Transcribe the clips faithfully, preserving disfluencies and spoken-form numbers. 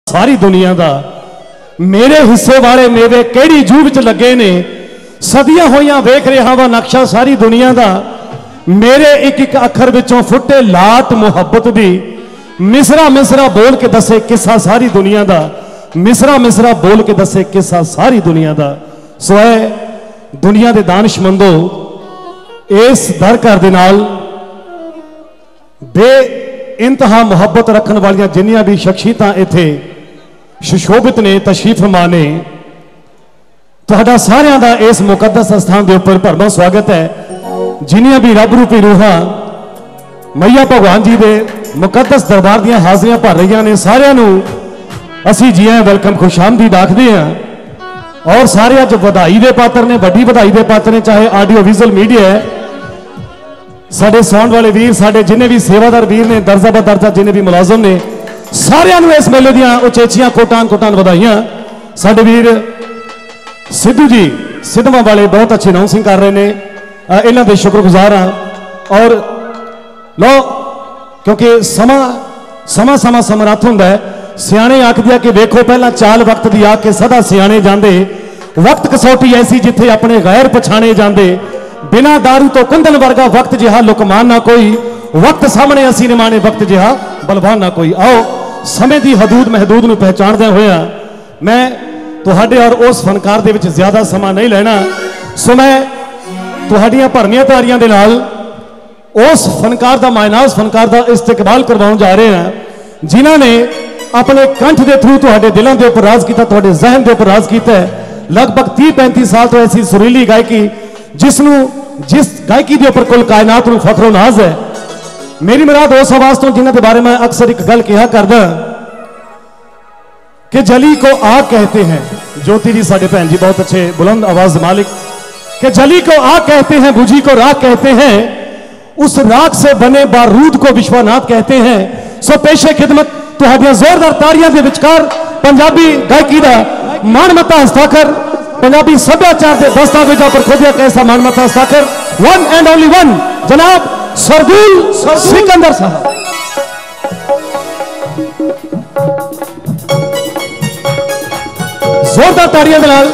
सारी दुनिया का मेरे हिस्से वाले मेवे केड़ी जू विच लगे ने सदियां होइयां वेख रहा वा नक्शा सारी दुनिया का मेरे एक एक अखर विचों फुटे लाट मुहब्बत दी मिसरा मिसरा बोल के दसे किस्सा सारी दुनिया का मिसरा मिसरा बोल के दसे किस्सा सारी दुनिया का। सो है दुनिया के दानिशमंदो इस दर घर दे नाल बे इंतहा मुहब्बत रखने वाली जिन्नियां भी शख्सियतां इत्थे सुशोभित ने तशरीफ फरमा ने तुहाडा सारियां दा इस मुकद्दस स्थान के उपर भरवा स्वागत है। जिन्नियां भी रब रूपी रूहां मैया भगवान जी के मुकद्दस दरबार दियां हाज़रियां भर रही ने सारियां नूं असी जी आए वेलकम खुशामदीद आखदे हां। और सारे अज वधाई दे पात्र ने वड्डी वधाई दे पात्र ने चाहे आडियो विजुअल मीडिया है साडे साउंड वाले वीर साडे जिन्हें भी सेवादार वीर ने दर्जा ब दर्जा जिन्हें भी मुलाजम ने सारियां नूं इस मेले दियां उचेचियां कोटान कोटान वधाइयां। साडे वीर सिद्धू जी सिद्धवा वाले बहुत अच्छे अनाउंसिंग कर रहे हैं इन्हां दे शुक्रगुजार हाँ। और लो क्योंकि समा समा समा समर्थ हुंदा है सियाणे आखदे कि वेखो पहला चाल वक्त दी आके सदा सियाणे जांदे वक्त कसौटी ऐसी जिथे अपने गैर पछाणे जांदे बिना दारू तो कुंदन वर्गा वक्त जिहा लुकमान ना कोई वक्त सामने असी निमाने वक्त जिहा बलवान ना कोई। आओ समय की हदूद महदूद नूं पहचानदे होया मैं तुहाडे और उस फनकार दे विच ज्यादा समा नहीं लेना। सो मैं तुहाडियां भरमियां तारियां दे नाल उस फनकार दा मायनाज फनकार दा इस्तकबाल करवाउण जा रहे हैं जिन्हां ने अपने कंठ के थ्रू तुहाडे दिलों के उपर राज किया तुहाडे जहन के उपर राज किया है। लगभग तीह पैंती साल तो ऐसी सुरीली गायकी जिसनों जिस गायकी के उपर कुल कायनात नूं फखरो नाज है। मेरी मुराद उस आवाज तो जिन्हां के बारे में अक्सर एक गल कहा करदा कि जली को आग कहते हैं। ज्योति जी साडे भैन जी बहुत अच्छे बुलंद आवाज मालिक कि जली को आग कहते हैं बुझी को राख कहते हैं उस राख से बने बारूद को विश्वनाथ कहते हैं। सो पेशे खिदमत तुहाडियां जोरदार ताड़ियां दे विचकार पंजाबी गायकी दा मानमता हस्ताक्षर पंजाबी सभ्याचार के दस्तावेजों पर खोदिया कैसा मानमता हस्ताक्षर वन एंड ओनली वन जनाब सरदुल सिकंदर साहब। जोरदार ताड़ियां दे नाल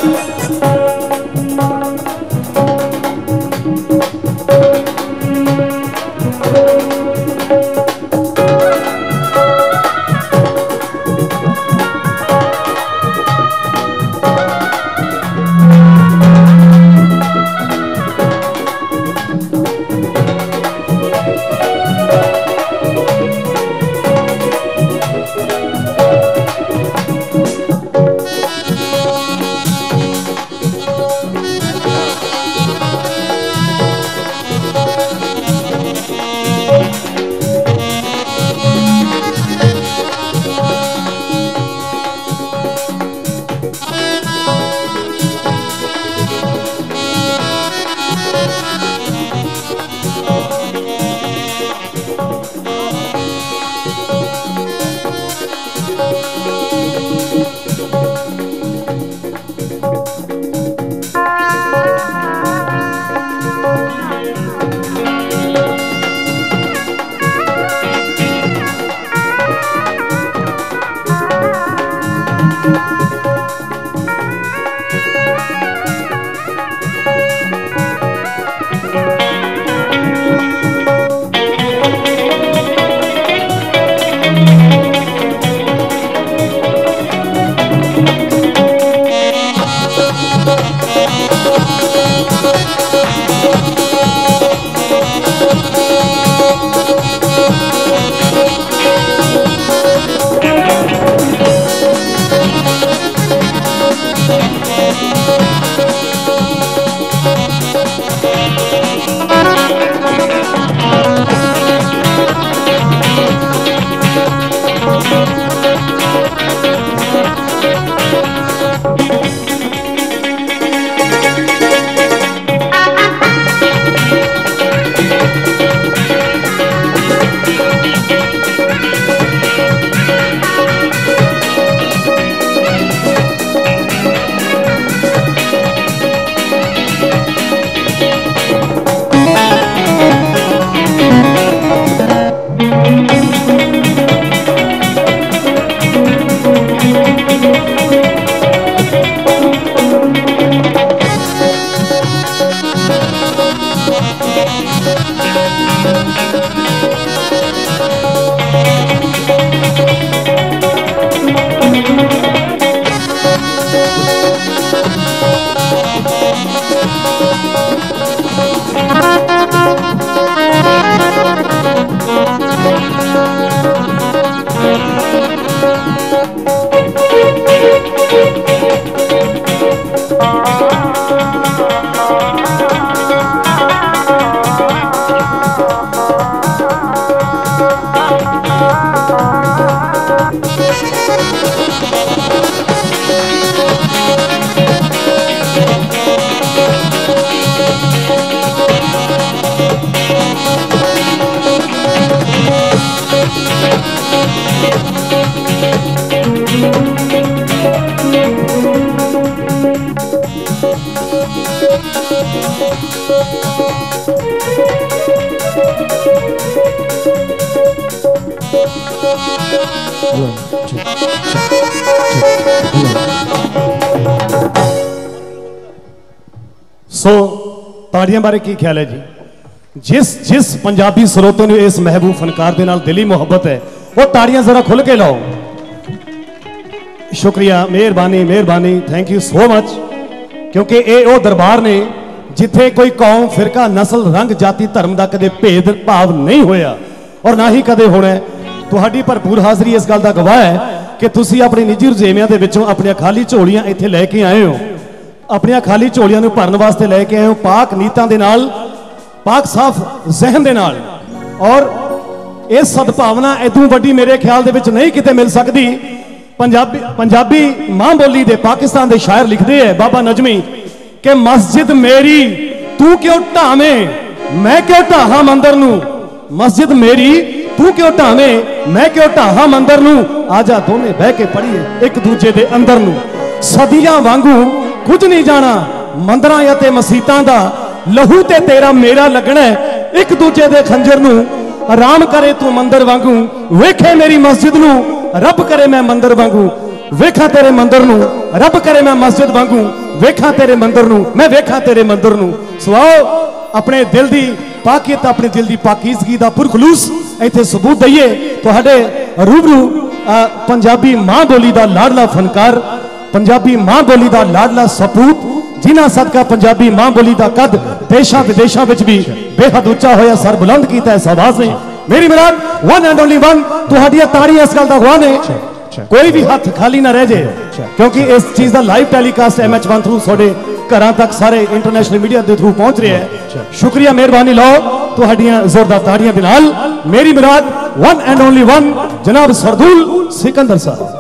सो ताड़ियां बारे की ख्याल है जी? जिस जिस पंजाबी स्रोते ने इस महबूब फनकार के नाल दिली मुहब्बत है वो ताड़ियां जरा खुल के लाओ। शुक्रिया, मेहरबानी मेहरबानी, थैंक यू सो मच। क्योंकि ये वो दरबार ने जिथे कोई कौम, फिरका, नस्ल, रंग, जाति, धर्म का कदे भेद भाव नहीं होया और ना ही कदे होना है। तुहाडी भरपूर हाजरी इस गल का गवाह है कि तुसी अपनी निजी रजेवियां दे विचों अपनी खाली झोलियां इत्थे लैके आए हो, अपनी खाली झोलियां नूं भरन वास्ते लैके आए हो पाक नीतां दे नाल, पाक साफ जहन दे नाल। और इस सद्भावना इदों वड्डी मेरे ख्याल दे विच नहीं किते मिल सकती। पंजाबी पंजाबी मां बोली दे पाकिस्तान दे शायर लिखदे है बाबा नजमी कि मस्जिद मेरी तू क्यों ढावें, मैं क्यों ढाहां मंदिर नूं। मस्जिद मेरी तू क्यों ढावें, मैं क्यों ढाहां मंदिर नूं। आजा दोने बह के पढ़िए एक दूजे दे अंदर नूं। सदियां वांगू कुछ नहीं जाना मंदिरां या ते मसीतां दा, लहू ते तेरा मेरा लगना एक दूजे दे खंजर नूं। आराम करे तू मंदिर वांगू, वेखे मेरी मस्जिद नूं। रब करे मैं मंदिर वांगू, वेखा तेरे मंदिर नूं। रब करे मैं मस्जिद वांगू, वेखा तेरे मंदिर नूं। मैं वेखा तेरे मंदिर नूं। सुआओ अपने दिल दी पाकियत, अपने दिल दी पाकीज़गी दा पुरखलूस इत्थे सबूत दईए। तुहाडे रूबरू पंजाबी मां बोली दा लाडला फनकार, पंजाबी मां बोली दा लाडला सपूत, जिन्हां सदका पंजाबी मां बोली दा कद देशां विदेशां विच भी बेहद उच्चा होया, सर बुलंद कीता इस आवाज़ ने। मेरी मुराद वन एंड ओनली वन। तुहाडियां ताड़ियां इस गल दा गवाह ने। कोई भी हाथ खाली ना रह जाए क्योंकि इस चीज़ का live telecast M H one through थोड़े घर तक सारे इंटरनेशनल मीडिया के थ्रू पहुंच रहे हैं। शुक्रिया, मेहरबानी लो तुहाडियां जोरदार ताड़ियां दे नाल। मेरी मुराद वन एंड ओनली वन जनाब सरदुल सिकंदर साहब।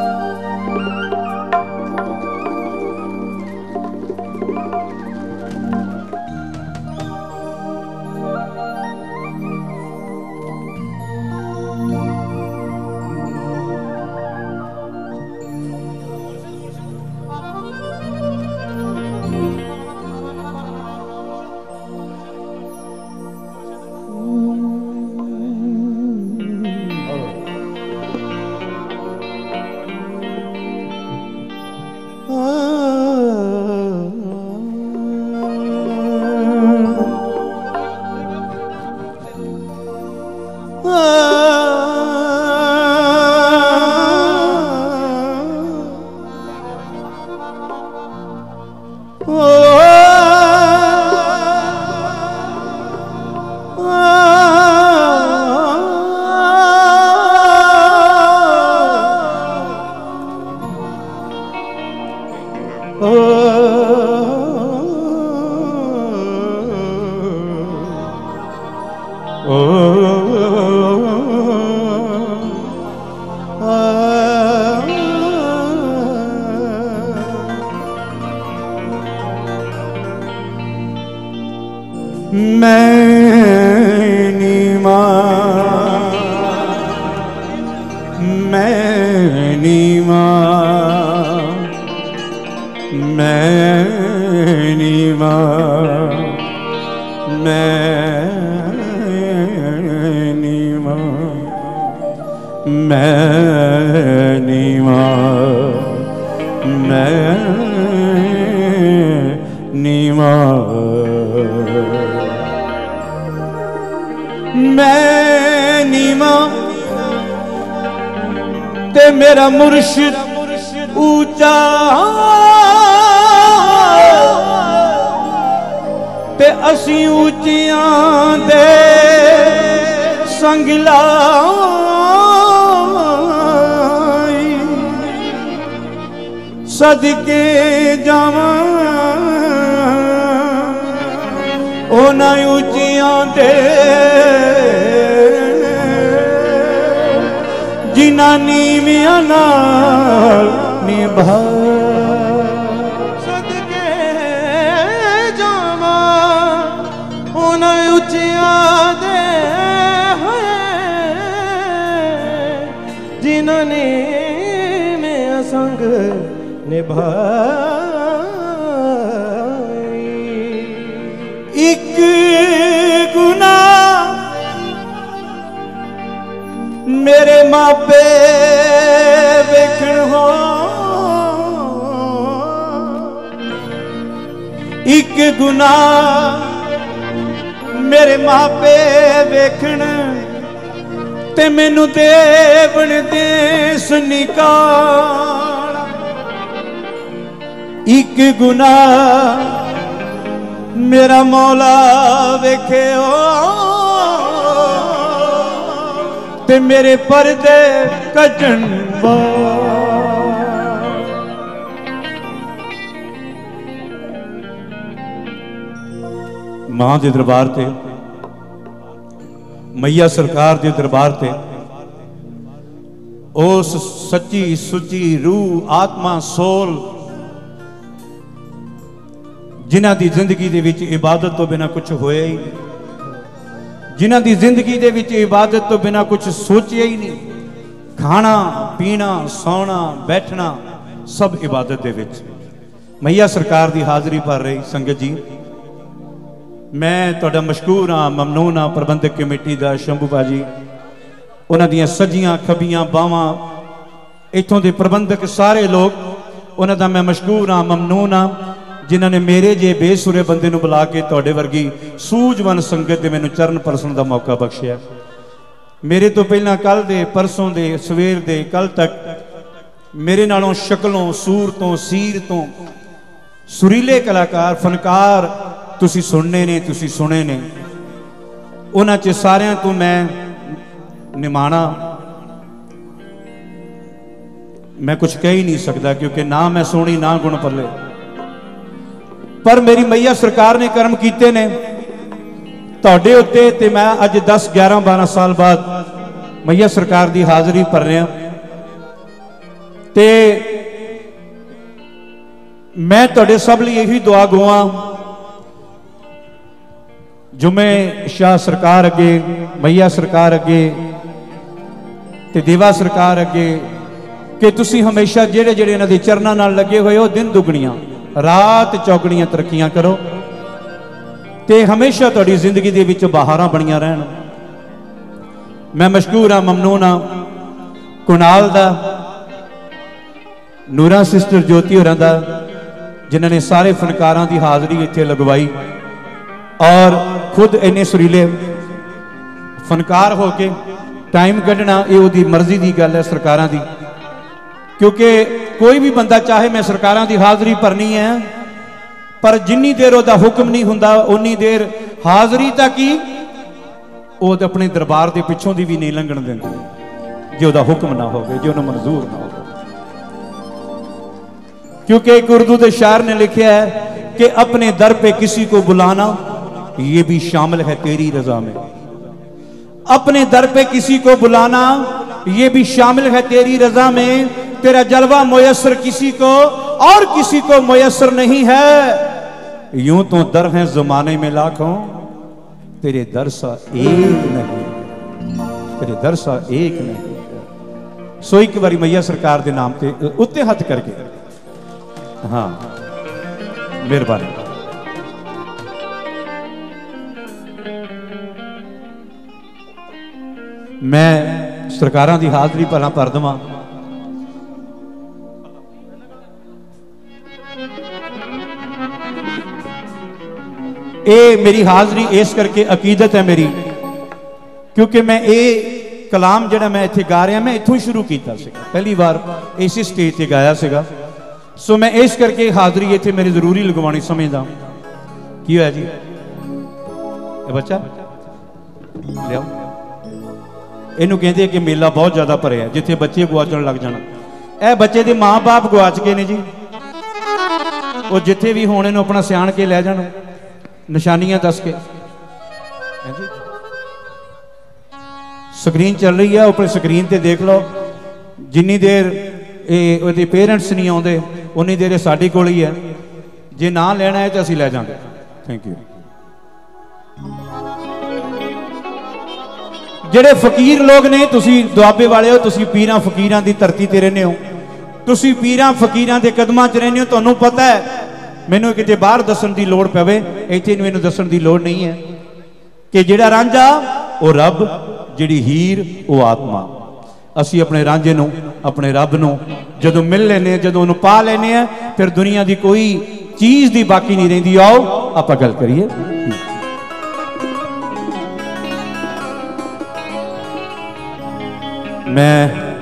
मेरा मुर्शिद ऊंचा ते असी ऊंचियां दे संग लाई। सदके जावां ओना उचियां दे जिन्हां नीवियां नाल निभा सदके जावां ओना उचियां दे जिन्हां नीवियां संग निभाई। एक गुनाह मेरे मापे वेखण हो, एक गुनाह मेरे मापे वेखण ते मैनू देवण देस निकाल। एक गुनाह मेरा मौला वेखे हो ते मेरे पर्दे कजन मां दे दरबार ते मैया सरकार दे दरबार ते उस सच्ची सुची रूह आत्मा सोल जिन्हां दी जिंदगी दे विच इबादत तो बिना कुछ होया ही नहीं, जिन्हां दी जिंदगी दे विच इबादत तो बिना कुछ सोचिया ही नहीं, खाना पीना सौना बैठना सब इबादत दे विच। मैया सरकार दी हाज़री भर रही संगत जी, मैं तुहाडा मशकूर हाँ, ममनून हाँ प्रबंधक कमेटी दा शंभू भाजी, उन्हां दियां सजियां खबियां बावां इत्थों दे प्रबंधक सारे लोग उन्हां दा मैं मशकूर हाँ, ममनून हाँ जिन्होंने मेरे जे बेसुरे बंदे नूं बुला के तुहाडे वर्गी सूझवान संगत दे मैनूं चरण परसन दा मौका बख्शिया। मेरे तो पहला कल दे परसों दे सवेर दे कल तक मेरे नालों शक्लों सूरतों सीर तो सुरीले कलाकार फनकार तुसी सुनने ने तुसी सुने ने, उन्हां च सारियां तो मैं निमाणा मैं कुछ कह ही नहीं सकता क्योंकि ना मैं सोनी ना गुण पल्ले, पर मेरी मैया सरकार ने कर्म कीते ने तुहाडे उत्ते ते मैं अज दस ग्यारह बारह साल बाद मैया सरकार दी हाज़री भर रहा ते मैं तुहाडे सब लई यही दुआ गुआ जुमे शाह सरकार अगे मैया सरकार अगे ते देवा सरकार अगे कि तुसी हमेशा जेड़े जेड़े इन्हां दे चरनां नाल लगे होए हो दिन दुगणियां रात चौगड़ियां तरक्कियां करो ते हमेशा तुहाडी जिंदगी दे विच बहारां बणियां रहन। मैं मशकूर हाँ ममनून हाँ कुणाल दा नूरा सिस्टर ज्योति होरां दा जिन्होंने सारे फनकारां दी हाज़री इत्थे लगवाई और खुद इन्ने सुरीले फनकार हो के टाइम कढ़ना ये उहदी मर्जी की गल है सरकारां दी, क्योंकि कोई भी बंदा चाहे मैं सरकारां दी हाज़री भरनी है पर जिन्नी देर उहदा हुक्म नहीं हुंदा उन्नी देर हाज़री तक ही वो अपने दरबार के पिछों दी भी नहीं लंघण देंदे जो उहदा हुक्म ना होवे, जो उन्हें मंजूर ना हो। क्योंकि एक उर्दू के शायर ने लिखा है कि अपने दर पे किसी को बुलाना ये भी शामिल है तेरी रजा में, अपने दर पे किसी को बुलाना ये भी शामिल है तेरी रजा में, तेरा जलवा मुयस्सर किसी को और किसी को मुयस्सर नहीं है, यूं तो दर हैं जमाने में लाखों तेरे दर सा एक नहीं, तेरे दर सा एक नहीं। सो एक बारी मैया सरकार के नाम पे उत्ते हथ करके हाँ मेहरबानी। मैं सरकारां दी हाज़री भला भर देवां। ये मेरी हाज़री इस करके अकीदत है मेरी, क्योंकि मैं ये कलाम जिहड़ा मैं इत्थे गा रहा मैं इत्थों शुरू किया सीगा, पहली बार इसी स्टेज ते गाया सीगा। सो मैं इस करके हाज़री इत्थे मेरी जरूरी लगवानी समझदा। की होया जी ये बच्चा लियाओ, इनू कहते कि मेला बहुत ज्यादा भरिया जिथे बच्चे गुआचन लग जाना। ए बच्चे के माँ बाप गुआच गए ने जी, वो जिथे भी होने नूं अपना सियाण के लै जाण, निशानियां दस के। स्क्रीन चल रही है, ऊपर स्क्रीन ते देख लो। जिन्नी देर ये पेरेंट्स नहीं आते उन्नी देर साडी कोल ही है। जे ना लेना है तो असीं लै जांगे। Thank you. जेडे फकीर लोग ने, तुसी दुआबे वाले हो, तुसी पीरां फकीरां दी धरती ते रहने हो, तुसी पीरां फकीरां दे कदमां च रहने हो। तुहानूं पता है मैनूं किते बाहर दस्सण दी लोड़ पवे, इत्थे मैनूं दस्सण दी लोड़ नहीं है कि जेड़ा रांझा वो रब, जिहड़ी हीर वो आत्मा। असी अपने रांझे नूं, अपने रब नूं जदों मिल लेने, जदों उन्हूं पा लेने हैं, फिर दुनिया दी कोई चीज दी बाकी नहीं रहिंदी। आओ आपां गल करिए। मैं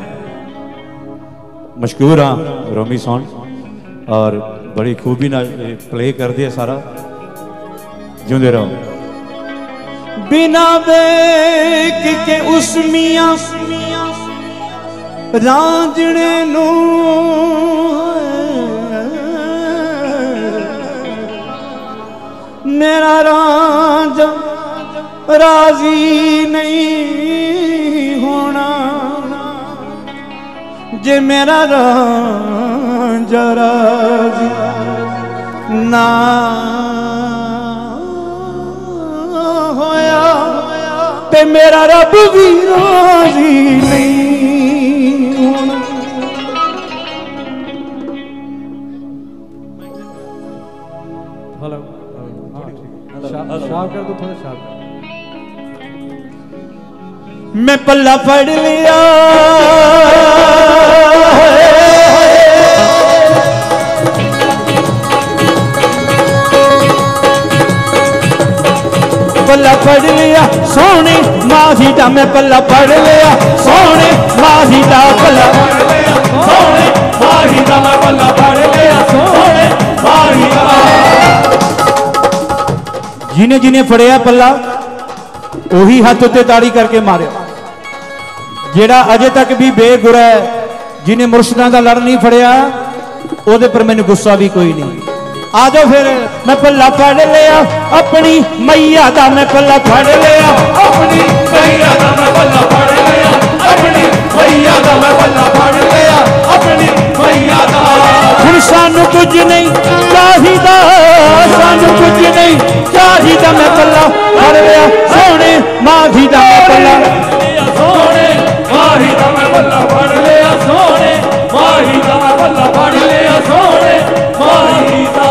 मशहूर हाँ रोमी सॉन्ग और बड़ी खूबी ना प्ले कर दिया सारा। जिंदे रहो। बिना वेख के उस मियां रांझणे नू मेरा रांझा राजी नहीं होना, जे मेरा रांझा राजी ना होया ते मेरा रब भी राजी नहीं होना। हेलो शार्प कर दो, थोड़ा शार्प। मैं पल्ला पढ़ लिया पल्ला पढ़ लिया सोने माही दा, मैं पल्ला पढ़ लिया सोने माही दा, पल्ला पढ़ लिया सोने माही दा, मैं पल्ला पढ़ लिया सोने माही दा। जिन्हें जिन्हें फड़िया पल्ला उही हाथ उत्ते ताड़ी करके मारे। जेड़ा अजे तक भी बेगुरा है, जिन्हें मुर्शदां दा लड़ नहीं फड़िया, ओदे पर मैनूं गुस्सा भी कोई नहीं। आ जाओ फिर। मैं पल्ला पढ़ लिया अपनी मैया दा, मैं पल्ला पढ़ लिया अपनी मैया दा, मैं पल्ला पढ़ लिया अपनी मैया दा, मैं पल्ला पढ़ लिया अपनी मैया दा। हुण सानू कुछ नहीं चाहिदा, सानू कुछ नहीं चाहिदा, मैं पल्ला पढ़ लिया सोने माही दा, मैं पल्ला सोने माही दा, मैं पल्ला पढ़ लिया सोने माही दा, मैं पल्ला पढ़ लिया सोने माही दा।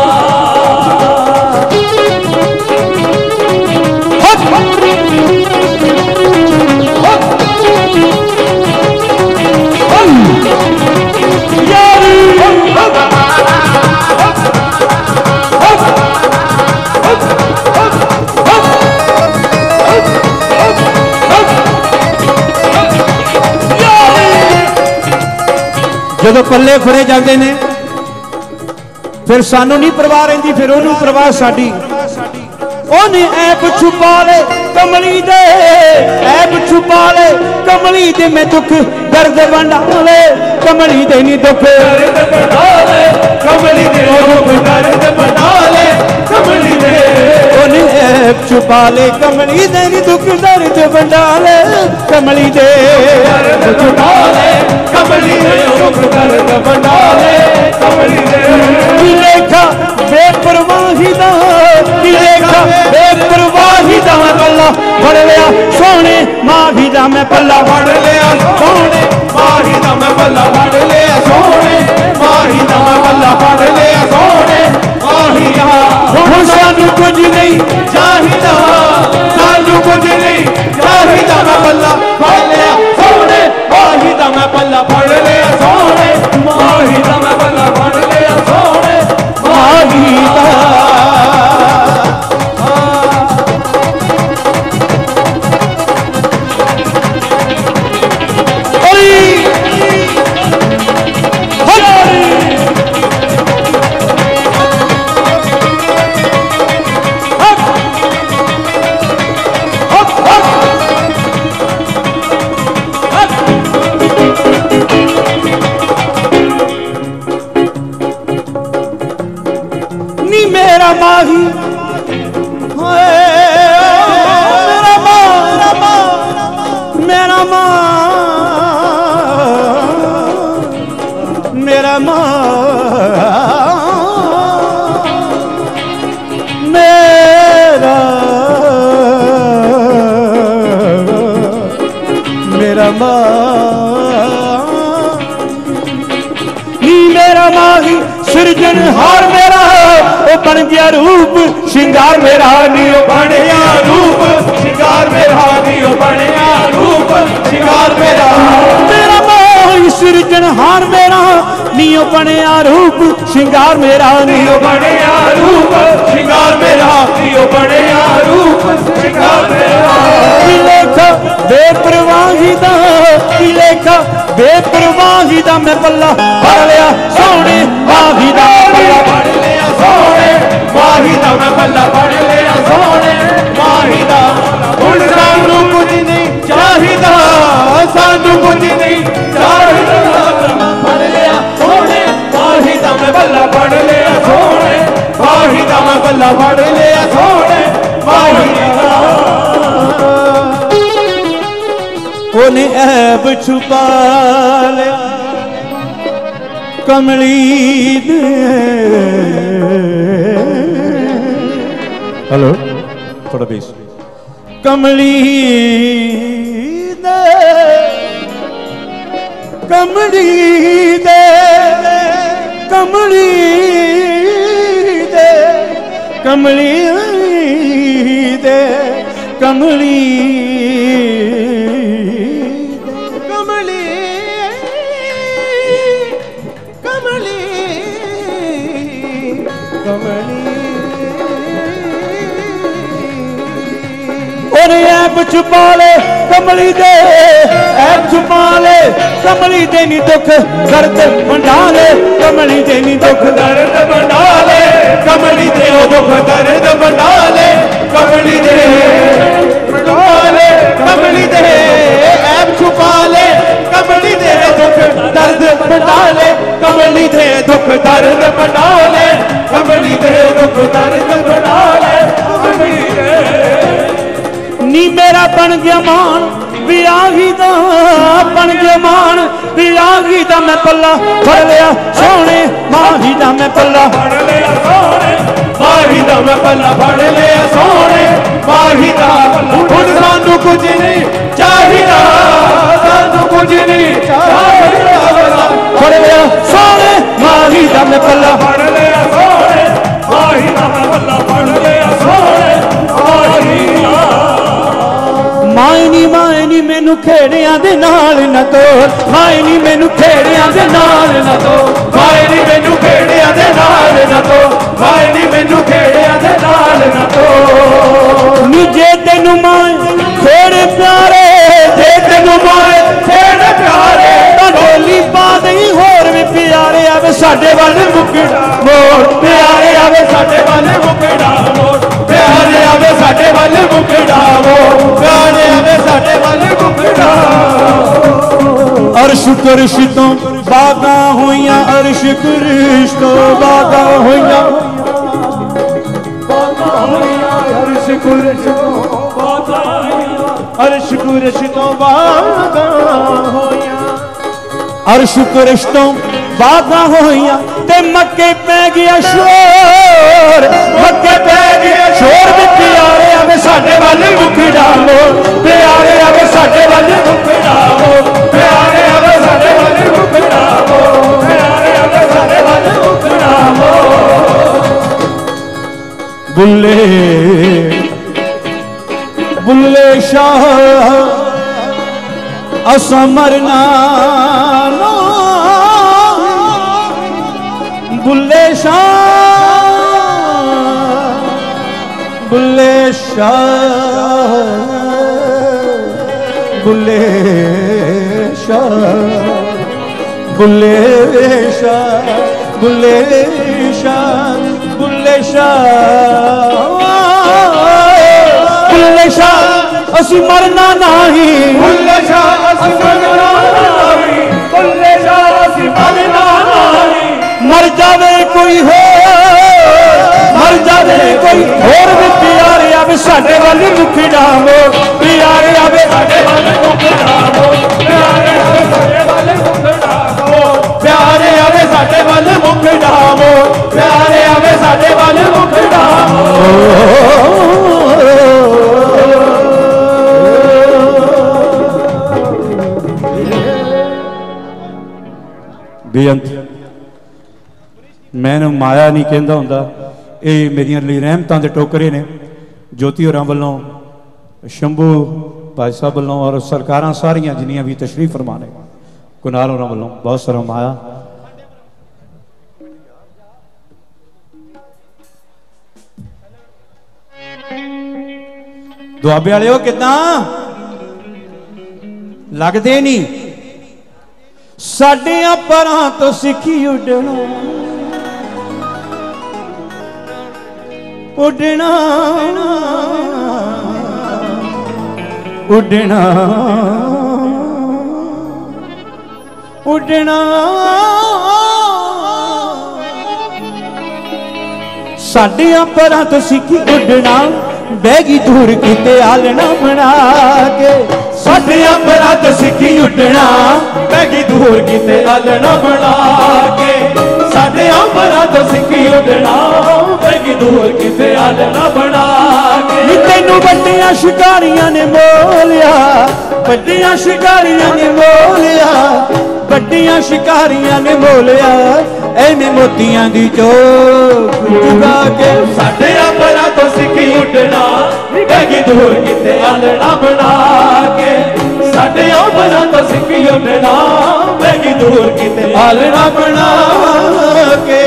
जदों पल्ले फड़े जाते ने फिर सानू नहीं परवाह रहिंदी, फिर उन्होंने परवाह साडी। ओने ऐप छुपा ले कमली दे, ऐप छुपा ले कमली दे, मैं दुख दर्द वंडा ले कमली दे, नी दुख दर्द वंडा ले कमली दे, दुख दर्द वंडा ले कमली दे। ओने ऐप छुपा ले कमली दे, नी दुख दर्द वंडा ले कमली दे, दर्द छुपा ले कमली दे, दुख दर्द वंडा ले कमली दे। लेखा बेपरवाही दा, लेखा बेपरवाही दा, मैं पल्ला पढ़ लिया सोने माही दा, मैं पल्ला पढ़ लिया सोने माही दा, मैं पल्ला पढ़ लिया सोने माही दा, मैं पल्ला पढ़ लिया सोने माही दा। हुण सानू कुछ नहीं चाहिदा, सानू कुछ नहीं चाहिदा, मैं पल्ला पढ़ लिया सोने माही दा, मैं पल्ला पढ़ लिया सोने माही माही मेरा माँ मेरा माँ मेरा माँ मेरा मेरा माँ मेरा माही सिरजनहार मेरा ओ बन गया रूप श्रृंगार मेरा नीओ बनया रूप श्रृंगार मेरा नीओ बनया रूप श्रृंगार मेरा मेरा माही सिरजनहार मेरा नीओ बनया रूप श्रृंगार मेरा नीओ बनया रूप श्रृंगार मेरा नीओ बनया रूप श्रृंगार मेरा लेखा बेपरवाही दा लेखा बेपरवाही दा मैं पल्ला फड़ लिया सोने माही दा पल्ला फड़ लिया सोने माही दा मैं पल्ला फड़ लिया सोने माही दा हुण सानू कुछ नहीं चाहिदा सानू कुछ नहीं चाहिदा फड़ लिया सोने माही दा मैं पल्ला फड़ लिया सोने माही दा मैं पल्ला फड़ लिया सोने माही दा ओने ऐब छुपा लिया कमली दे हेलो थोड़ा बेस कमली दे कमली दे कमली दे कमली दे कमली ऐब छुपा ले कमली दे ऐब छुपा ले कमली दे नी दुख दर्द वंडा ले कमली दे नी दुख दर्द वंडा ले कमली दे ओ दुख दर्द वंडा ले कमली दे वंडा ले कमली दे ऐब छुपा ले कमली दे दुख दर्द वंडा ले कमली दे दुख दर्द वंडा ले कमली दे दुख दर्द वंडा ले कमली दे नी मेरा बन गया मान विरागी दा बन गया मान विरागी दा मैं पल्ला फड़ लिया सोने माही दा मैं पल्ला फड़ लिया सोने माही दा मैं पल्ला फड़ लिया सोने माही दा हुण सानू कुछ नहीं चाहिदा सानू कुछ नहीं चाहिदा फड़ लिया सोने माही दा मैं पल्ला फड़ लिया सोने माही दा मैं पल्ला फड़ लिया सोने माही मायनी मायनी मैनू खेड़ियां दे नाल न तोड़ मायनी मैनू खेड़ियां दे नाल न तोड़ मायनी मैनू खेड़ियां दे नाल न तोड़ मायनी मैनू खेड़ियां दे नाल न तोड़ नी जे तेनू माए खेड़े प्यारे जे तेनू माए खेड़े प्यारे डोली पा दई होर भी प्यारे आवे साडे वल मुकड़ा मोड़ प्यारे आवे साडे वल मुकड़ा मोड़ प्यारे आवे साडे वल मुकड़ा मोड़ प्यारे आवे साडे वल मुकड़ा अर्श कुर्श तो बागा होइयां अर्श कुर्श तो बागा होइयां अर्श कुर्श तो बागा अर्श कुर्श तो बागा होइयां अर्श कुर्श तो बागा होइयां ते मक्के पै गया शोर मक्के पै गया शोर भी प्यारे आवे साडे वल मुकड़ा मोड़ प्यारे आवे साडे वल मुकड़ा मोड़ प्यारे आवे साडे वल मुकड़ा मोड़ प्यारे आवे साडे वल मुकड़ा मोड़ बुल्ले बुल्ले शाह असा मरना नो बुल्ले शाह बुल्ले शाह बुल्ले शाह बुल्ले शाह बुल्ले शाह बुल्ले शाह बुल्ले शाह असी मरना नहीं बुल्ले शाह असी मरना नहीं बुल्ले शाह असी मरना नहीं मर जावे कोई हो मर जावे साडे वाल मुखड़ा मोड़ प्यारे आवे साडे वाल मुखड़ा मोड़ प्यारे आवे साडे वाल मुखड़ा मोड़ प्यारे आवे साडे वाल मुखड़ा मोड़ प्यारे आवे साडे वाल मुखड़ा बेअंत मैं माया नहीं कहता हुंदा ये मेरिया लिए रहमतां दे टोकरे ने ज्योति होरां वल्लों शंभू भाई साहब वल्लों और सरकारां सारियां जिन्नियां भी तशरीफ फरमा ने कुनाल होरां वल्लों बहुत सारा माया दुआबे वाले हो कितना लगदे नहीं साडियां परां तो सिखी उड़ना उड़ना उड़ना उड़ना साडियां परां तो सिखी उड़ना बैगी दूर किते आलना बना के साडियां परां तो सिखी उड़ना बैगी दूर किते आलना बना के साडियां परां तो सिखी उड़ना बैगी दूर किते आलना बना के तैनू बड्डियां शिकारियां ने मोलिया बड्डियां शिकारियां ने मोलिया बड्डियां शिकारियां ने मोलिया एने मोतियां दी चोक चुगा के साडियां परां तो सिखी उड़ना बैगी दूर किते आलना बना के साडियां परां तो सिखी उड़ना बैगी दूर किते आलना बना के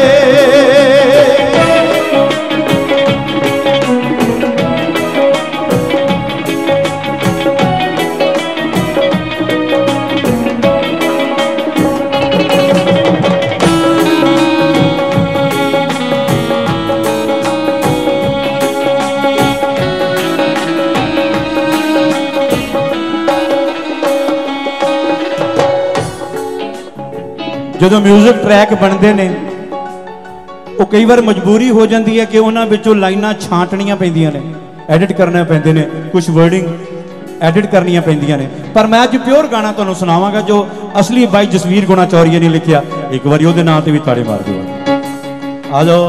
जो म्यूजिक ट्रैक बनते हैं वो कई बार मजबूरी हो जाती है कि उन्होंने विचों लाइनां छांटनियां पैंदियां ने एडिट करने पैंदे ने कुछ वर्डिंग एडिट करनियां पैंदियां ने पर मैं अज प्योर गाना तुहानूं सुणावांगा जो असली बाई जसवीर गुणा चौरिया ने लिखिया एक बार उहदे नाम ते भी ताड़ी मार दिओ आ जाओ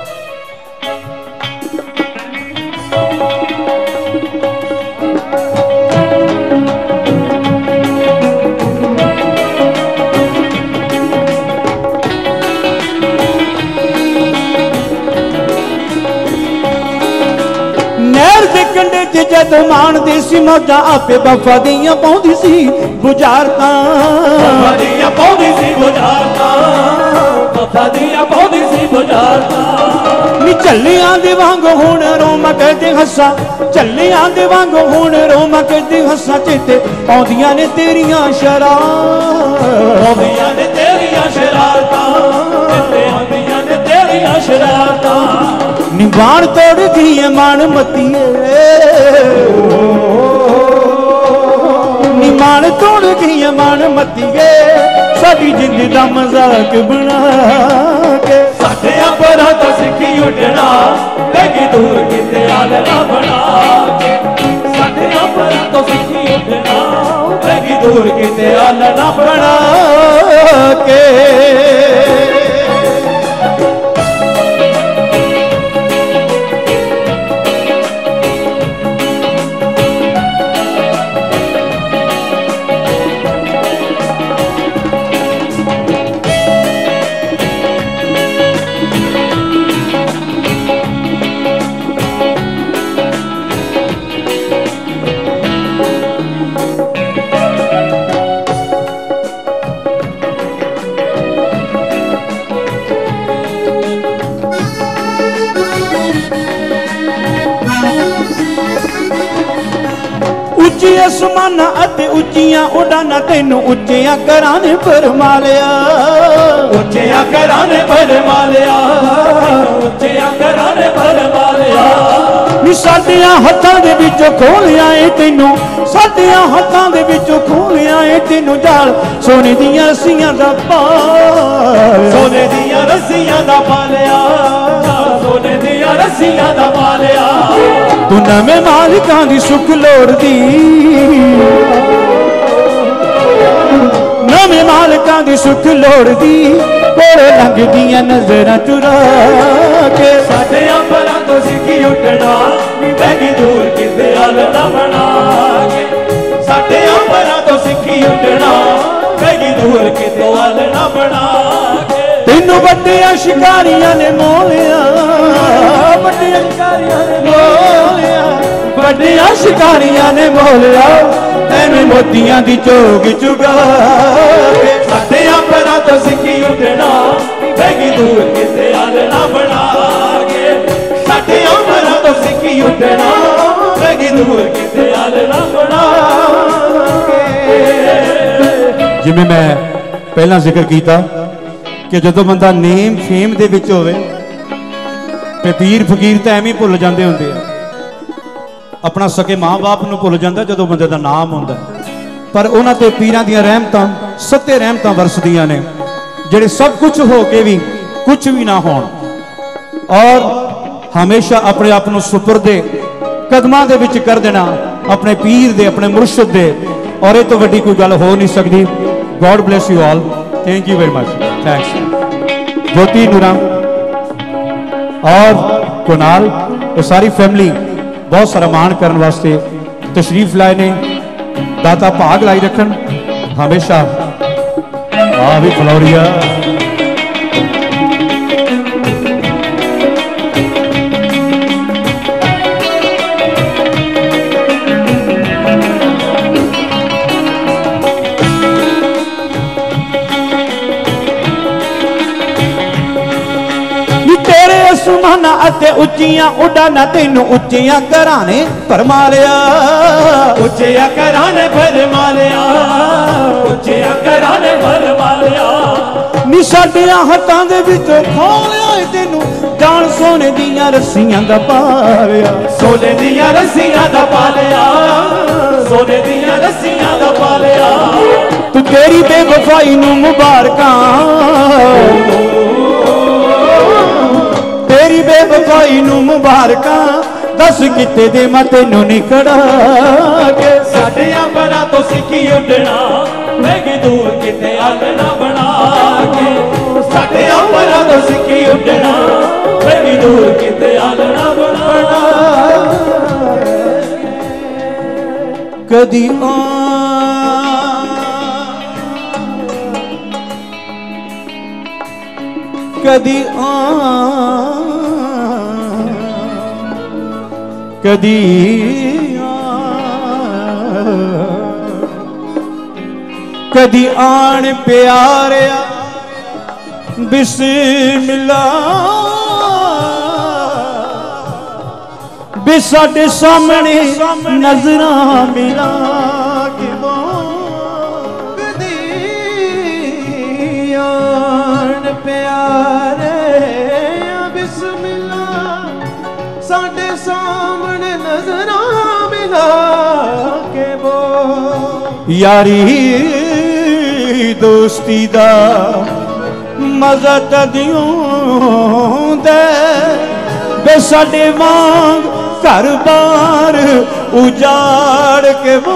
जद मानदी सी मौजा आपे बफा दियां पाउंदी सी बुझारतां बफा दियां पाउंदी सी बुझारतां बफा दियां पाउंदी सी बुझारतां नी चलियां दे वांग हुण रोमा कहदे हस्सा चलियां दे वांग हुण रोमा कहदे हस्सा चेते आउंदियां ने तेरियां शरारतां आउंदियां ने तेरियां शरारतां चेते आउंदियां ने तेरियां शरारतां निवाण तोड़ दी मान मतीए निमान तोड़ गई मान मतीए साडी जिंद दा मजाक बना के साडियां परां तो सिखी उड़ना बैगी दूर किते आलना बना के साडियां परां तो सिखी उड़ना बैगी दूर किते आलना बना के उच्ची आसमाना अते उच्चियां उड़ाना तेनू उच्चियां कराने फरमा लिया उच्चियां कराने फरमा लिया उच्चियां कराने फरमा लिया नी साडियां हत्थां दे विचों खोलिया ए तेनू साडियां हत्थां दे विचों खोलिया ए तेनू जाल सोने दियां रस्सियां दा पाल सोने दियां रस्सियां दा पालिया सोने दियां रस्सियां दा पालिया तू नवे मालिकां दी सुख लोड़दी नवे मालिकां दी सुख लोड़दी कोले लंघदियां नजरां चुरा के साडे अंबरां तो सिक्खी उठना बैगी दूर किते अल ना बना के साडे अंबरां तो सिक्खी उठना बैगी दूर किते अल ना बना के तेनू वड्डियां शिकारियां ने मोलिया वड्डियां शिकारियां ने मोलिया वड्डियां शिकारियां ने मोलिया एवें मोतियां दी चोग चुगा के साडे अंबरां तो सिक्खी उठना बैगी दूर किते अल ना बना के साडे अंबरां तो सिक्खी उठना बैगी दूर किते अल ना बना के जिवें मैं पहला जिक्र किया कि जो बंदा नेम फेम दे विच होवे ते पीर फकीर तो एवं भुल जाते होंगे अपना सके माँ बाप नूं भुल जाता जो बंदे का नाम होंदा पर उन्हां ते पीरां दियां रहमतां सत्ते रहमतां वरसदियां ने जिहड़े सब कुछ हो के भी कुछ भी ना होण और हमेशा अपने आप नूं सुपरदे कदमां दे विच कर देना अपने पीर दे अपने मुर्शद दे और ये तो वड्डी कोई गल हो नहीं सकती। God bless you all, thank you very much, thanks. Jyoti Nooran और कुनाल ये सारी फैमिली बहुत सारा मान करने वास्ते तशरीफ लाए ने। दाता भाग लाई रखन हमेशा। आ भी फलोरिया सुमाना अते उच्चियां उड़ाना तेनू उच्चियां घराने भरमा लिया उच्चियां घराने भरमा लिया उच्चियां घराने भरमा लिया नी साडियां हत्थां दे विचों खो लिया तेनू जान सोने दियां रस्सियां दा पा लिया सोने दियां रस्सियां दा पा लिया सोने दियां रस्सियां दा पा लिया तू तेरी बेवफाई नू मुबारकां तेरी बेवफाई नू मुबारकां दस किते दे मैं तेनू नहीं खड़ा के साडे अंबरां तो सिक्खी उड़ना बैगी दूर किते अल ना बना के साडे अंबरां तो सिक्खी उड़ना बैगी दूर किते अल ना बना कदी आ कदी आ कदी कदी आन प्यारिया बिस्मिल्ला बे साडे सामने नजरां मिला के कदी आन प्यारे बिस्मिल्ला साडे सामने नजरां मिला के वो यारी दोस्ती दा मजा तदियों दे बे साडे वांग घर बार उजाड़ के वो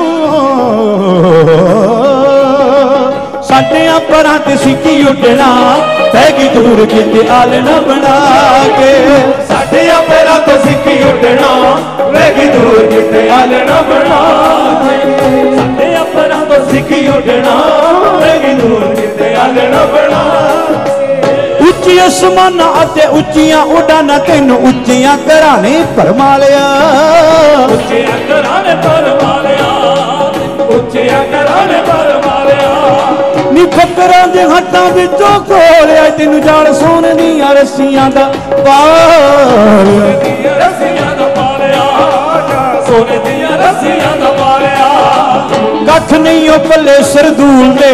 साडे परां ते सिक्खी उड़ना पैगी दूर किते आल ना बना के साडे अंबरां तो सिक्खी उड़ना पैगी दूर किते आल ना बना के साडे अंबरां तो सिक्खी उड़ना पैगी दूर किते आल ना बना उच्ची आसमाना अते उच्चियां उड़ाना तेनू उच्चियां घराने भरमा लिया उच्चियां घराने भरमा लिया उच्चियां घराने भरमा लिया नी फकरां दे हत्थां विचों खोलिया तेनू जाल सोने दियां रस्सियां दा पा लिया रस्सियां दा पा लिया सोने दियां रस्सियां दा पा लिया कख नहीं ओ पल्ले सरदूल दे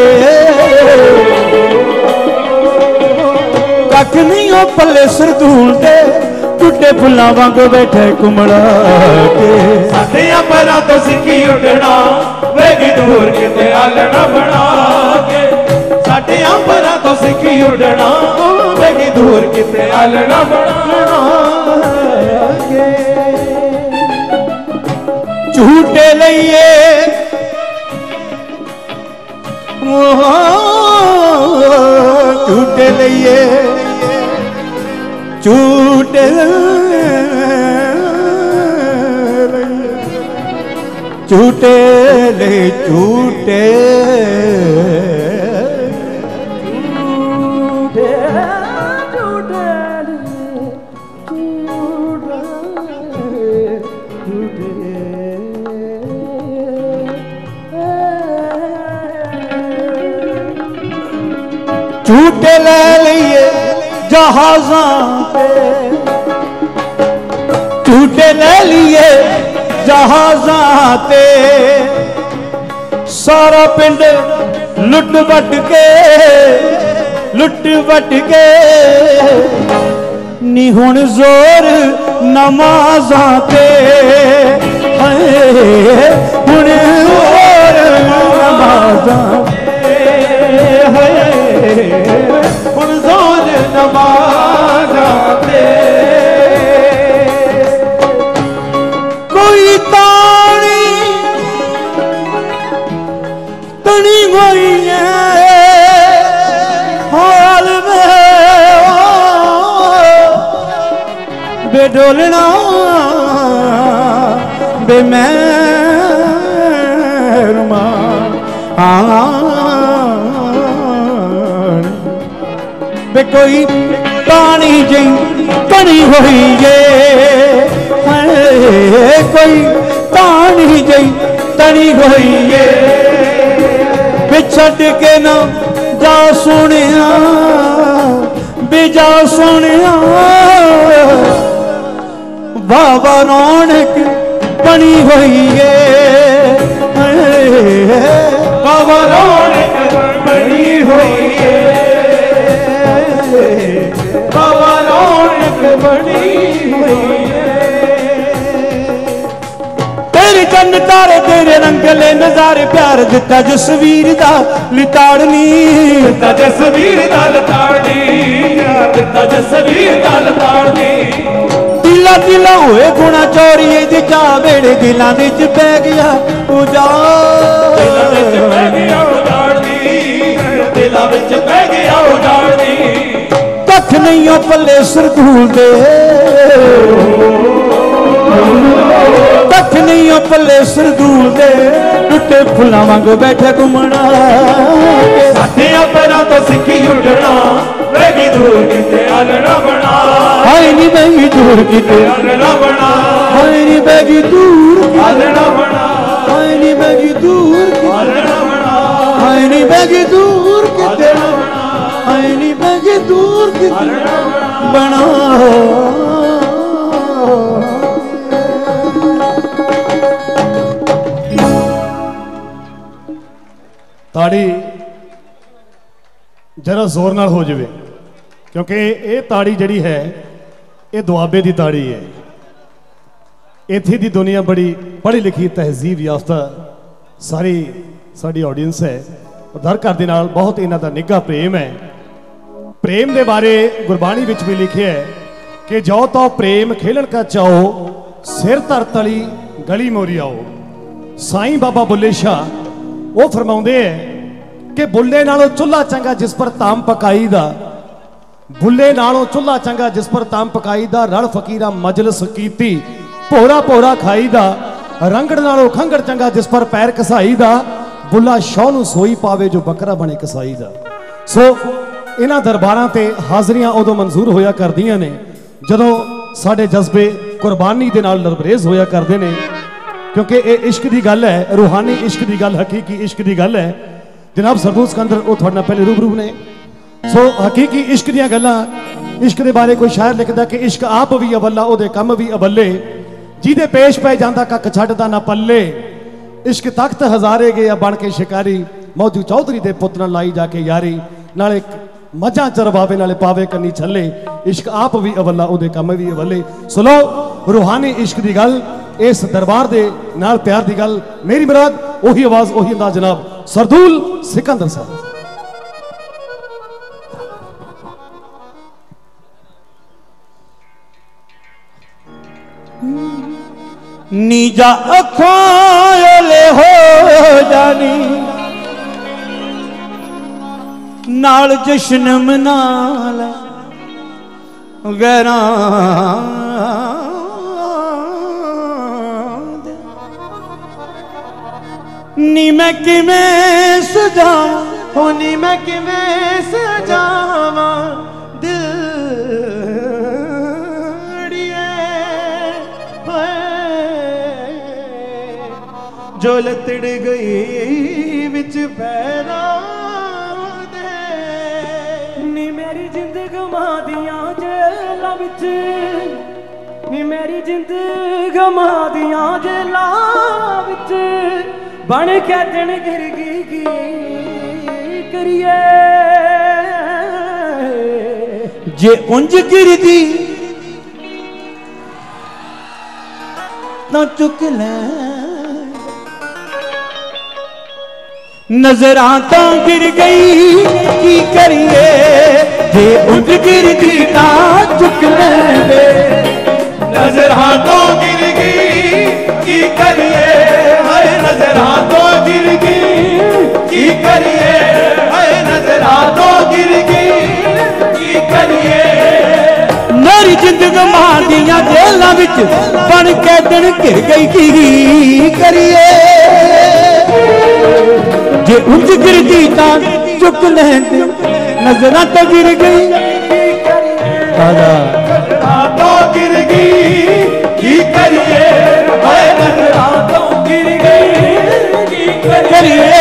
कख नहीं ओ पल्ले सरदूल दे टुटे फुल्लां वांगू बैठे कुमड़ा के साडे अंबरां तो सिक्खी उड़ना बैगी दूर किते अल ना बना के साडे अंबरां तो सिक्खी उड़ना बैगी दूर किते अल ना बना के झूठे लइए झूठे लइए झूठे झूठे ले झूठे झूठे ले लिए जहाज़ां पे झूठे ले लिए जहाज़ां ते सारा पिंड लुट वट के लुट वट के नी हुण जोर नमाज़ां ते हुण जोर नमाज़ां हुण जोर नमाज़ां ते कोई ताड़ी तनी गई हाल में बेडोलना बेमैरमा बे कोई तानी जी तनी हुई है कोई तानी जी तनी हुई है बिछड़ के ना जा सुने बेजा सुने बाबा रौनक बनी हुई है बाबा रौनक बनी हुई है बाबा रौनक बनी हुई है तेरे चंद तारे तेरे रंगले नजारे प्यार दिता जसवीर दा लिताड़नी दिता जसवीर दा लिताड़नी दिता जसवीर दा लिताड़नी दिला दिला होए गुणा चोरी दी चा बेड़े दिलां विच पै गया पूजा दिलां विच पै गया उजाड़नी दिलां विच पै गया उजाड़नी कख नहीं ओ पल्ले सरदूल दे कख नहीं ओ पल्ले सरदूल दे टुटे फुल्लां वांगू बैठे घुमना साडे अपना तो सिक्खी उड़ना बैगी दूर किते आलना बना हाय नी बैगी दूर किते आलना बना हाय नी बैगी दूर आलना बना हाय नी बैगी दूर आलना बना हाय नी बैगी दूर किते हाय नी बैगी दूर किते बना ताड़ी जरा जोर नाल हो जाए क्योंकि ये ताड़ी जड़ी है ये दुआबे की ताड़ी है इत्थे दी दुनिया बड़ी पढ़ी लिखी तहजीब याफ्ता सारी साड़ी ऑडियंस है दर घर दे नाल बहुत इन्हां दा निघा प्रेम है प्रेम दे बारे गुरबाणी विच भी लिखे है कि जो तो प्रेम खेलन का चाहो सिर धर तली गली मोरी आओ साईं बाबा बुल्ले शाह वो फरमाउंदे है कि बुल्ले नालों चुल्हा चंगा जिस पर ताम पकाई दा बुल्ले नालों चुल्हा चंगा जिस पर ताम पकाई दा रल फकीरा मजलिस कीती भोरा भोरा खाई दा रंगड़ नालों खंगड़ चंगा जिस पर पैर कसाई दा बुल्ला शौ नूं सोई पावे जो बकरा बने कसाई दा। सो इन्हां दरबारां ते हाज़रियां उदों मंजूर होया करदियां ने जदों साडे जज्बे कुर्बानी दे नाल लरबरेज होया करदे ने क्योंकि ये इश्क की गल है रूहानी इश्क की गल हकीकी इश्क की गल है जनाब सरदूल सिकंदर वो थोड़े पहले रूबरू ने सो हकीकी इश्क दी गल्लां इश्क के बारे कोई शायर लिखता कि इश्क आप भी अवला ओदे कम भी अवले जिदे पेश पै जांदा कख छड्डदा ना पल्ले इश्क तख्त हजारे गया बन के शिकारी मौजू चौधरी दे पुत नाल लाई जाके यारी नाले मझां चरवावे नाले पावे कन्नी छल्ले इश्क आप भी अवला ओदे कम भी अवले सुनो रूहानी इश्क की गल इस दरबार दे नाल प्यार की गल मेरी मुराद वही आवाज वही अंदाज जनाब सरदूल सिकंदर साहब। नीजा अखां हो जानी नाल जश्न मना ले गैरा नी मैं किवें सजावां हो नी मैं किवें सजावां दिल जो लतड़ गई विच पैरा दे नी मेरी जिंद गमा दियां जेलां विच नी मेरी जिंद गमा दियां जेलां विच बन के दिन गिर गई की करिए जे उंज गिरदी ना चुक ले नजरां तो गिर गई की करिए जे उंज गिरदी ना चुक ले नजरां तो गिर गई की करिए हाय नजरां तो गिर गई की करिए हाय नजरां तो गिर गई की करिए मेरी जिंद गमा दियां जेलां विच बन के दिन घिर गई की करिए जे उंज गिरदी ता चुक लेंदे नजरां तो गिर गई नजरां तो गिर गई की करिए हाय नजरां तो गिर गई की करिए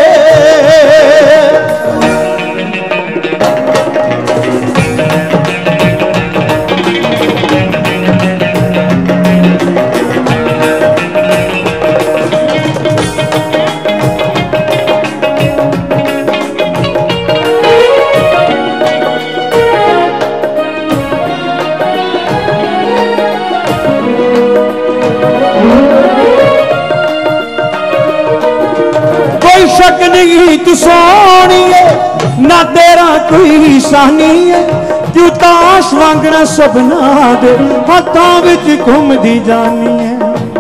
शक नहीं तू सोनी है ना तेरा कोई निशानी है तू ताश वांगना सपना दे हाथों विच घूमदी जानी है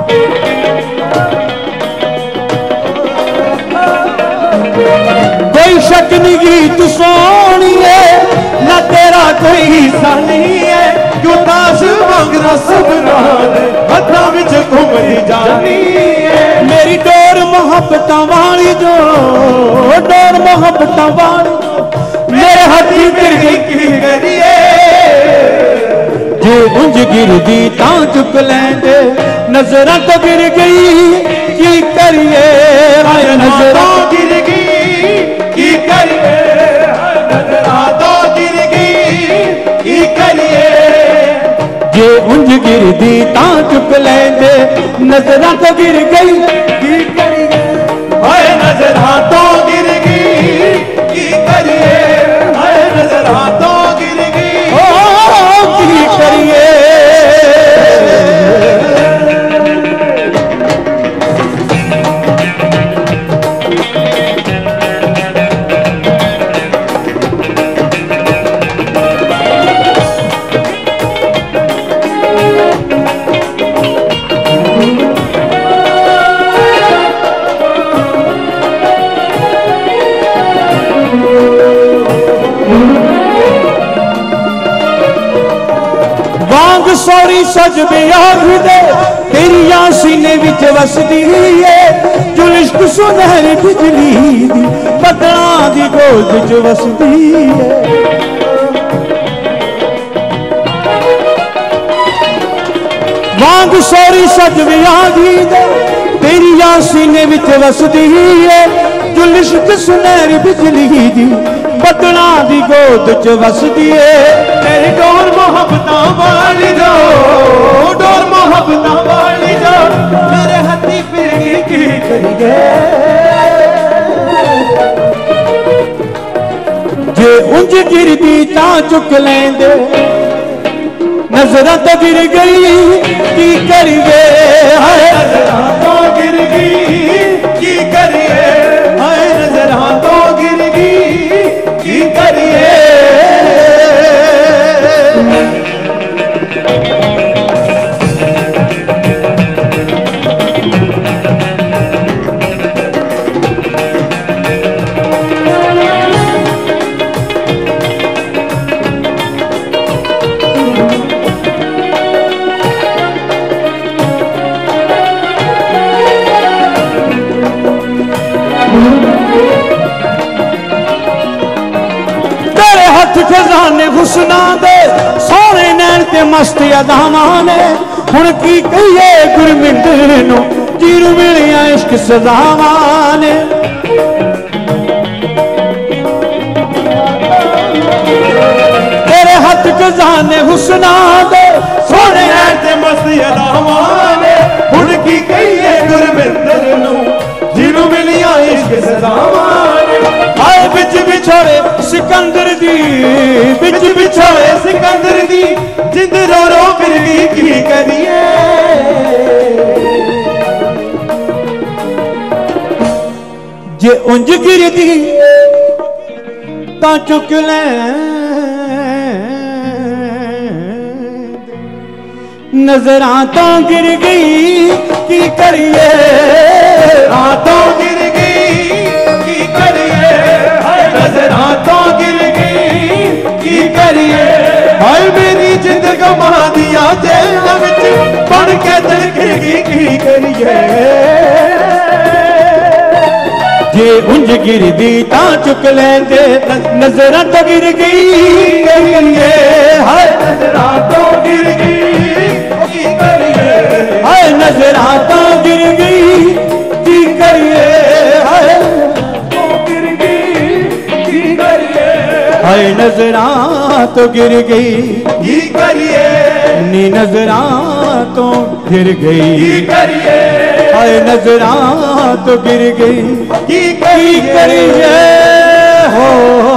कोई शक नहीं तू सोनी है ना तेरा कोई निशानी है क्यों ताश वांगना सपना दे हाथों विच घूमदी जानी है मेरी डोर मोहब्बत वाली जो डोर मोहब्बत वाली मेरे हाथी गिर गई की करिए जे उंज गिरदी तां चुक लेंदे नजरां तो गिर गई की करिए हाय नजरां गिर गई की करिए हाय नजरां तो गिर गई की करिए जे उंज गिरदी तां चुक लेंदे नजरां तो गिर गई की करिए हाय नजरां तो गिर गई की करिए हाय नजरां तो गिर गई ओ की करिए सौरी सज ब्याह दे तेरिया सीने विच वसदी है जो इश्क सुनहरी बिजली दी बदलां दी गोद विच वसदी है वांग सौरी सज ब्याह दे तेरिया सीने विच वसदी है जो इश्क सुनहरी बिजली दी बदलां दी गोद विच वसदी है तेरी डोर मोहब्बतां वाली जो डोर मोहब्बतां वाली जो मेरे हथी फिर गई की करिए जे उंज गिरदी तां चुक लेंदे नजरां तो गिर गई की करिए हाय नजरां तो गिर गई की करिए हाय नजरां तो गिर गई की करिए मस्त अदावां ने हुण की कहिए गुरविंदर नूं जिन्नू मिलिया इश्क सजावां ने तेरे हथ खजाने हुस्ना दे सोने ते मस्त अदावां ने हुण की कहिए गुरविंदर नूं जिन्नू मिलिया इश्क सजावां ने आए बिच बिछोड़े सिकंदर दी बिच बिछोड़े सिकंदर दी जिंद रो रो फिर भी की करिए जे उंज गिरदी तां चुक ले नजरां तो गिर गई की करिए रातों गिर गई की करिए नजरां तो गिर गई की करिए हाय मेरी जिंद गवा दिया जेल विच बन के तड़केगी की करिए जे उंज गिरदी तां चुक लेंदे नजरां तो गिर गई करिए हाय नजरां तो गिर गई की करिए हाय नजरां तो गिर गई की करिए हाय गिर गई की करिए हाय नजरां तो गिर गई की करिए नी नजरां तो गिर गई की करिए हाय नजरां तो गिर गई की की करिए करिए हो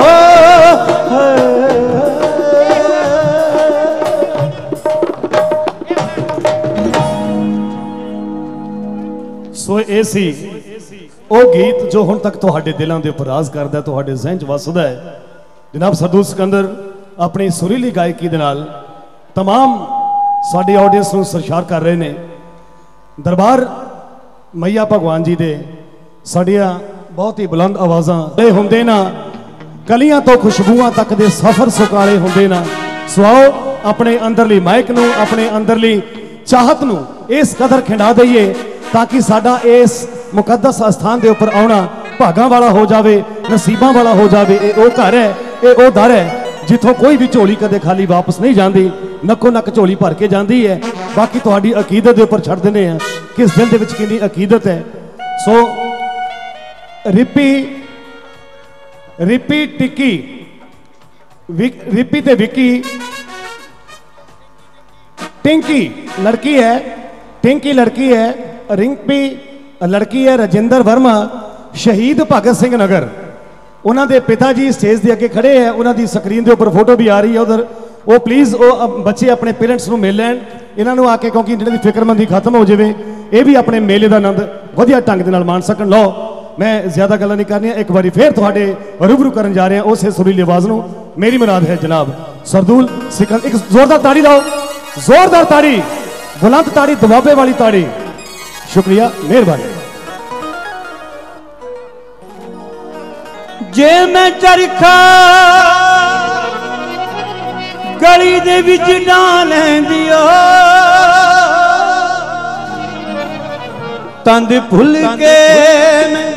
ਸੋ ਇਹ ਸੀ ਉਹ ਗੀਤ ਜੋ ਹੁਣ ਤੱਕ ਤੁਹਾਡੇ ਦਿਲਾਂ ਦੇ ਉੱਪਰ ਰਾਜ ਕਰਦਾ, ਤੁਹਾਡੇ ਜ਼ਿਹਨ 'ਚ ਵਸਦਾ ਹੈ। ਜਨਾਬ ਸਰਦੂਲ ਸਿਕੰਦਰ ਆਪਣੀ ਸੁਰੀਲੀ ਗਾਇਕੀ ਦੇ ਨਾਲ तमाम साड़ी ऑडियंस ਨੂੰ ਸਰਸ਼ਾਰ ਕਰ ਰਹੇ ਨੇ। ਦਰਬਾਰ ਮਈਆ ਭਗਵਾਨ ਜੀ ਦੇ ਸਾਡੀਆਂ ਬਹੁਤ ਹੀ ਬੁਲੰਦ ਆਵਾਜ਼ਾਂ ਇਹ ਹੁੰਦੇ ਨਾ ਕਲੀਆਂ ਤੋਂ ਖੁਸ਼ਬੂਆਂ ਤੱਕ ਦੇ ਸਫ਼ਰ ਸੁਕਾਲੇ ਹੁੰਦੇ ਨਾ। ਸੋ ਆਓ ਆਪਣੇ ਅੰਦਰਲੀ ਮਾਇਕ ਨੂੰ ਆਪਣੇ ਅੰਦਰਲੀ ਚਾਹਤ ਨੂੰ ਇਸ ਕਦਰ ਖਿੰਡਾ ਦਈਏ ਤਾਂ ਕਿ ਸਾਡਾ ਇਸ ਮੁਕੱਦਸ ਅਸਥਾਨ ਦੇ ਉੱਪਰ ਆਉਣਾ ਭਾਗਾਂ ਵਾਲਾ ਹੋ ਜਾਵੇ, ਨਸੀਬਾਂ ਵਾਲਾ ਹੋ ਜਾਵੇ। ਇਹ ਉਹ ਘਰ ਹੈ, ਇਹ ਉਹ ਦਰ ਹੈ जिथों कोई भी झोली कदे खाली वापस नहीं जाती, नक्को नक झोली भर के जाती है। बाकी तुहाडी अकीदत के उपर छड़ देने हैं किस दिल दे विच कितनी अकीदत है। सो रिपी रिपी टिक्की विक, रिपी ते विक्की टिंकी लड़की है, टिंकी लड़की है, रिंपी लड़की है। राजिंदर वर्मा शहीद भगत सिंह नगर उन्होंने पिता जी स्टेज के अगे खड़े हैं, उन्होंने स्क्रीन के उपर फोटो भी आ रही है उधर। वो प्लीज़ वो बच्चे अपने पेरेंट्स को मिल लैन इन्हों आके, क्योंकि इन्होंने फिक्रमंदी खत्म हो जाए, ये भी अपने मेले का आनंद वधिया ढंग के नाल मान सकन। लो मैं ज़्यादा गल्लां नहीं करनी, एक बार फिर तुहाडे रूबरू करन जा रहे हैं उस सुरीली आवाज़ नूं। मेरी मुराद है जनाब सरदूल सिकंदर। एक जोरदार ताड़ी लाओ, जोरदार ताड़ी, बुलंद ताड़ी, दबाबे वाली ताड़ी। शुक्रिया, मेहरबानी। जे मैं चरखा गली दे विच डाल दियो तंद भुल के मैं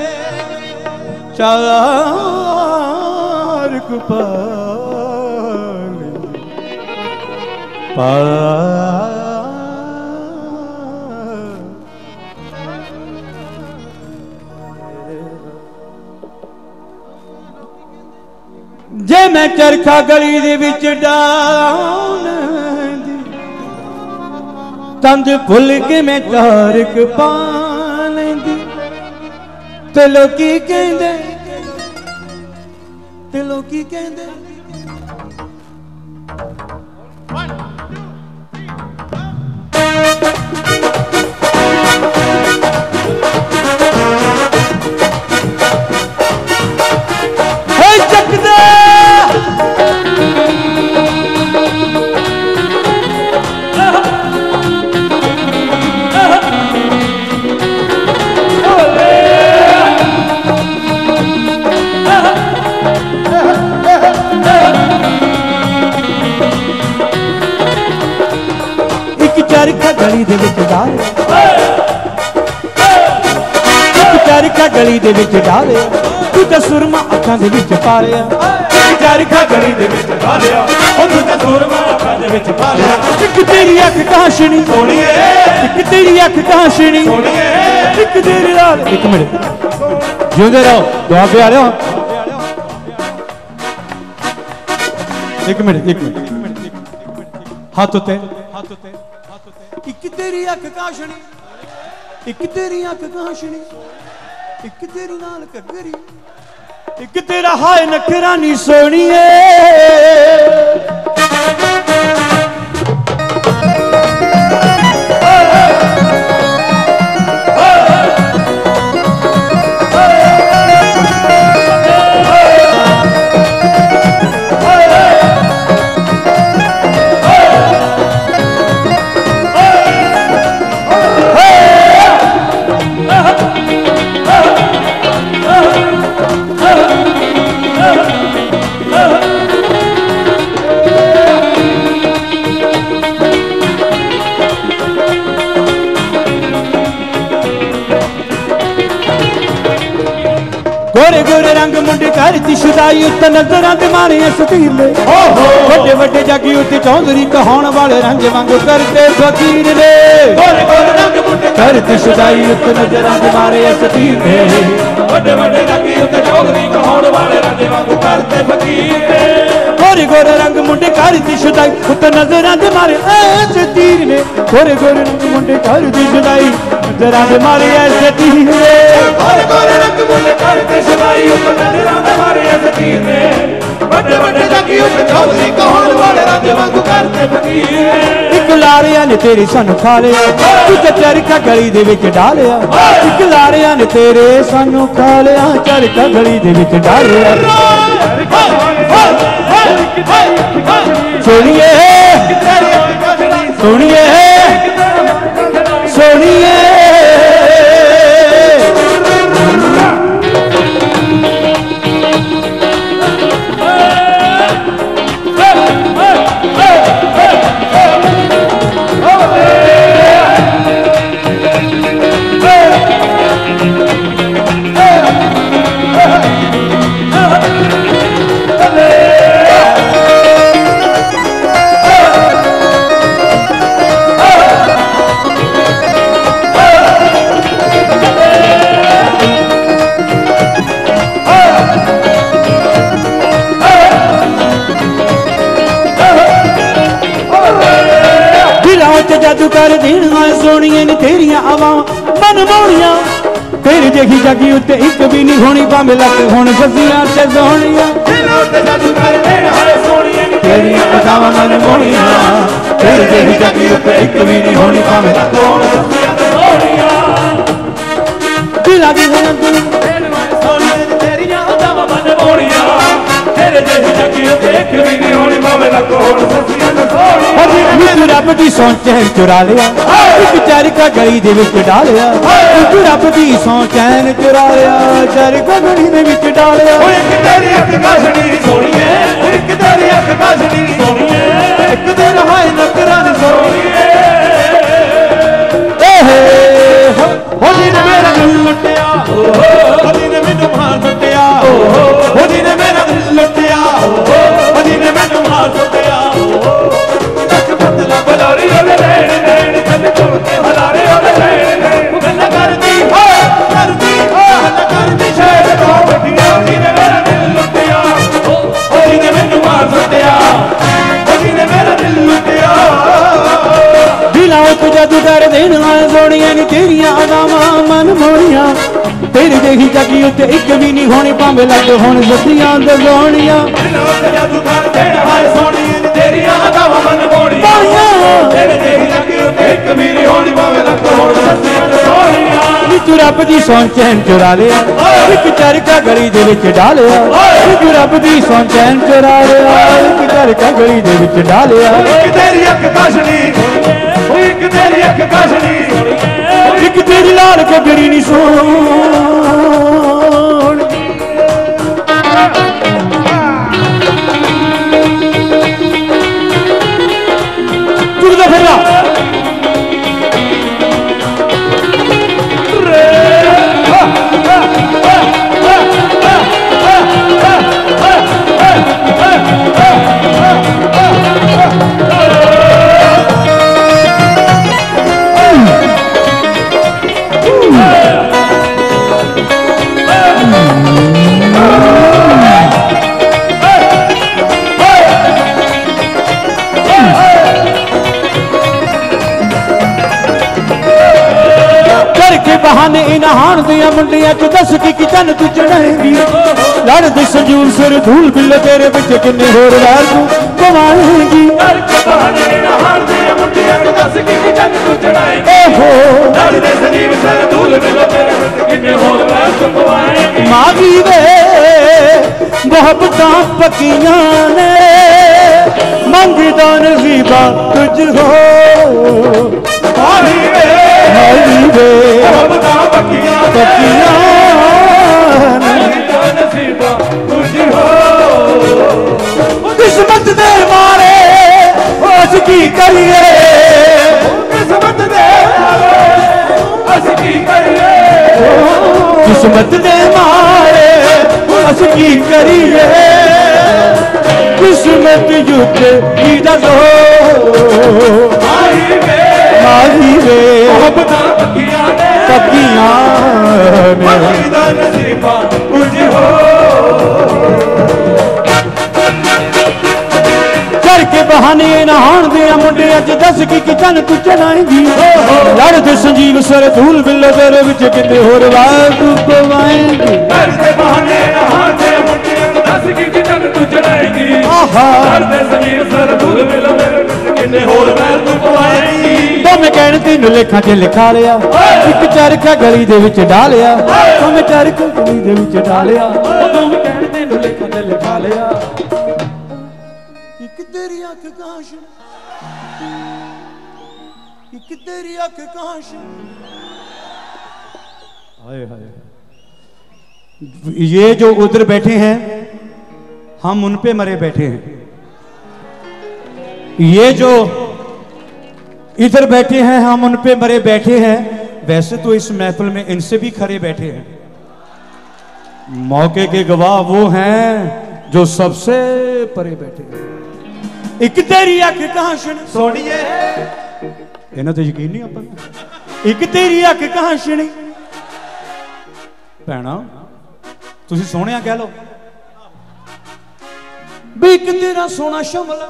चार कुपाल पा जे मैं चरखा गली दे विच डाल तंद भुल के मैं चारक पा लैंदी ते लोकी कहंदे ते लोकी कहंदे चरखा गली दे विच डाले, चरखा गली दे विच डाले, तू तो सुरमा अखां दे विच पालिया, चरखा गली दे विच पा लिया ओ दूजा सूरमा अखां दे विच पा लिया एक तेरी अख काशनी सोनिए एक तेरी अख काशनी सोनिए एक तेरी लाल एक मिनट जिंदे रहो दुआ पे आ रहे हो एक मिनट एक मिनट हाथ होते हाथ होते एक तेरी अख काशनी एक तेरी अख काशनी एक तेरी नाल कगरी एक तेरा हाय नखरा नी सोनिए गोरे गोरे रंग मुंडे करती शुदाई उत्ते नजरां ते मारे सतीर ने वड्डे वड्डे जागी उत्ते चौधरी कहाउण वाले रंग वांगू करते फकीर ने गोरे गोरे रंग मुंडे करती शुदाई उत्ते नजरां ते मारे सतीर ने वड्डे वड्डे जागी उत्ते चौधरी कहाउण वाले रंग वांगू करते फकीर ने गोरे गोरे रंग मुंडे करती शुदाई उत्ते नजरां ते मारे सतीर ने गोरे गोरे रंग मुंडे करती शुदाई नजरां ते मारे सतीर ने गोरे गोरे रंग मुंडे करते शुदाई उत्ते नजरां ते मारे सतीर ने वड्डे वड्डे जागी उत्ते चौधरी कहाउण वाले रंग वांगू करते फकीर ने एक लारिया ने तेरी सानू खा लिया तुझे चरखा गली दे विच डालिया एक लारिया ने तेरे सानू खा लिया चरखा गली दे विच डालिया सोनिए सोनिए सोनिए जादू कर देना सोनिए ने तेरिया आवां मन मोनिया तेरे देखी जागी उत्ते एक भी नहीं होनी भावे लक हुण ससियां ते सोनिया जादू कर देना सोनिए ने तेरिया आवां मन मोनिया तेरे देखी जागी उत्ते एक भी नहीं होनी भावे लक हुण ससियां ते सोनिया दिला दी हन सोनिए ने तेरिया आवां मन मोनिया तेरे देखी जागी उत्ते एक भी नहीं होनी भावे लक हुण ससियां ते सोनिया तू रब की सौं चैन चुरा लिया एक चरखा गली दे विच डालिया तू रब की सौं चैन चुरा लिया चरखा गली दे विच डालिया एक तेरी अख काशनी सोनिए एक तेरी अख काशनी सोनिए एक तेरा हाय नखरा नी सोनिए हो जी ने मेरा दिल लुटिया हो जी ने मैनू मार सुटिया हो जी ने मेरा दिल लुटिया हो जी ने मैनू मार सुटिया बलारी ओले लेने लेने चल चल के हलारे ओले लेने लेने गल्ला करदी हो करदी हो गल्ला करदी शायद तो बढ़िया जी ने मेरा दिल लुटिया ओ जी ने मैनू मार सुटिया ओ जी ने मेरा दिल लुटिया दिला तो जादू कर देना सोनिया नी तेरिया अदावां मन मोनिया तेरे देखी जागी उत्ते एक भी नहीं होनी भावे लग हुण ससियां ते सोनिया दिला तो जादू कर देना सोनिया नी तेरिया अदावां मन मोनिया तेरे देखी जागी उत्ते एक भी नहीं होनी भावे लग हुण ससियां ते सोनिया तू रब की सौं चैन चुरा लिया एक चरखा गली दे विच डालिया तू रब की सौं चैन चुरा लिया एक चरखा गली दे विच डालिया एक तेरी अख काशनी एक तेरी अख काशनी एक तेरी लाल कगरी नी सोन तुरदा फिरदा करके बहाने इन्हान दिया मुंडिया च दस की कि चन तू चढ़ाएगी लड़दी संजूर सिर धूल बिल तेरे बिच किन्ने होर वैर तू पवाएगी करके बहाने इन्हान दिया मुंडिया च दस की कि चन तू चढ़ाएगी ओहो लड़दे संजीव सिर धूल बिल तेरे बिच किन्ने होर वैर तू पवाएगी मागी वे मोहब्बतां पक्कियां ने मंगदा नसीबा तुझ हो माही वे मागी वे मोहब्बतां पक्कियां पक्कियां मंगदा नसीबा तुझ हो किस्मत दे मारे अस की करिए किस्मत दे अस की करिए किस्मत दे मारे अस की करिए किस्मत युद्ध की दसो माही वे माही वे मोहब्बतां पक्कियां ने पक्कियां ने मंगदा नसीबा तुझ हो करके बहाने नहान दिया मुंडे अज दस की कि चन तू चढ़ाएगी लड़दे संजीव सर धूल बिल तेरे विच किन्ने होर वार तू पवाएगी करके बहाने नहान दे मुंडे दस की कि चन तू चढ़ाएगी आहा लड़दे संजीव सर धूल बिल तेरे विच किन्ने होर वैर तू पवाएगी मैं कहने तीन लेखा च लिखा लिया एक चरखा गली दे विच डालिया मैं चरखा गली दे विच डालिया मैं कहने तीन लेखा च लिखा लिया एक तेरी अख कांशन एक तेरी अख कांशन हाय हाय ये जो उधर बैठे हैं हम उन पे मरे बैठे हैं ये जो इधर बैठे हैं हम उन पे मरे बैठे हैं वैसे तो इस महफिल में इनसे भी खरे बैठे हैं मौके के गवाह वो हैं जो सबसे परे बैठे हैं एक तेरी अख कांशन सोनिए इन्हें तो यकीन नहीं अपन एक तेरी अख कांशनी भैणा तुसी सोहणिया कह लो भी एक तेरा सोना शमला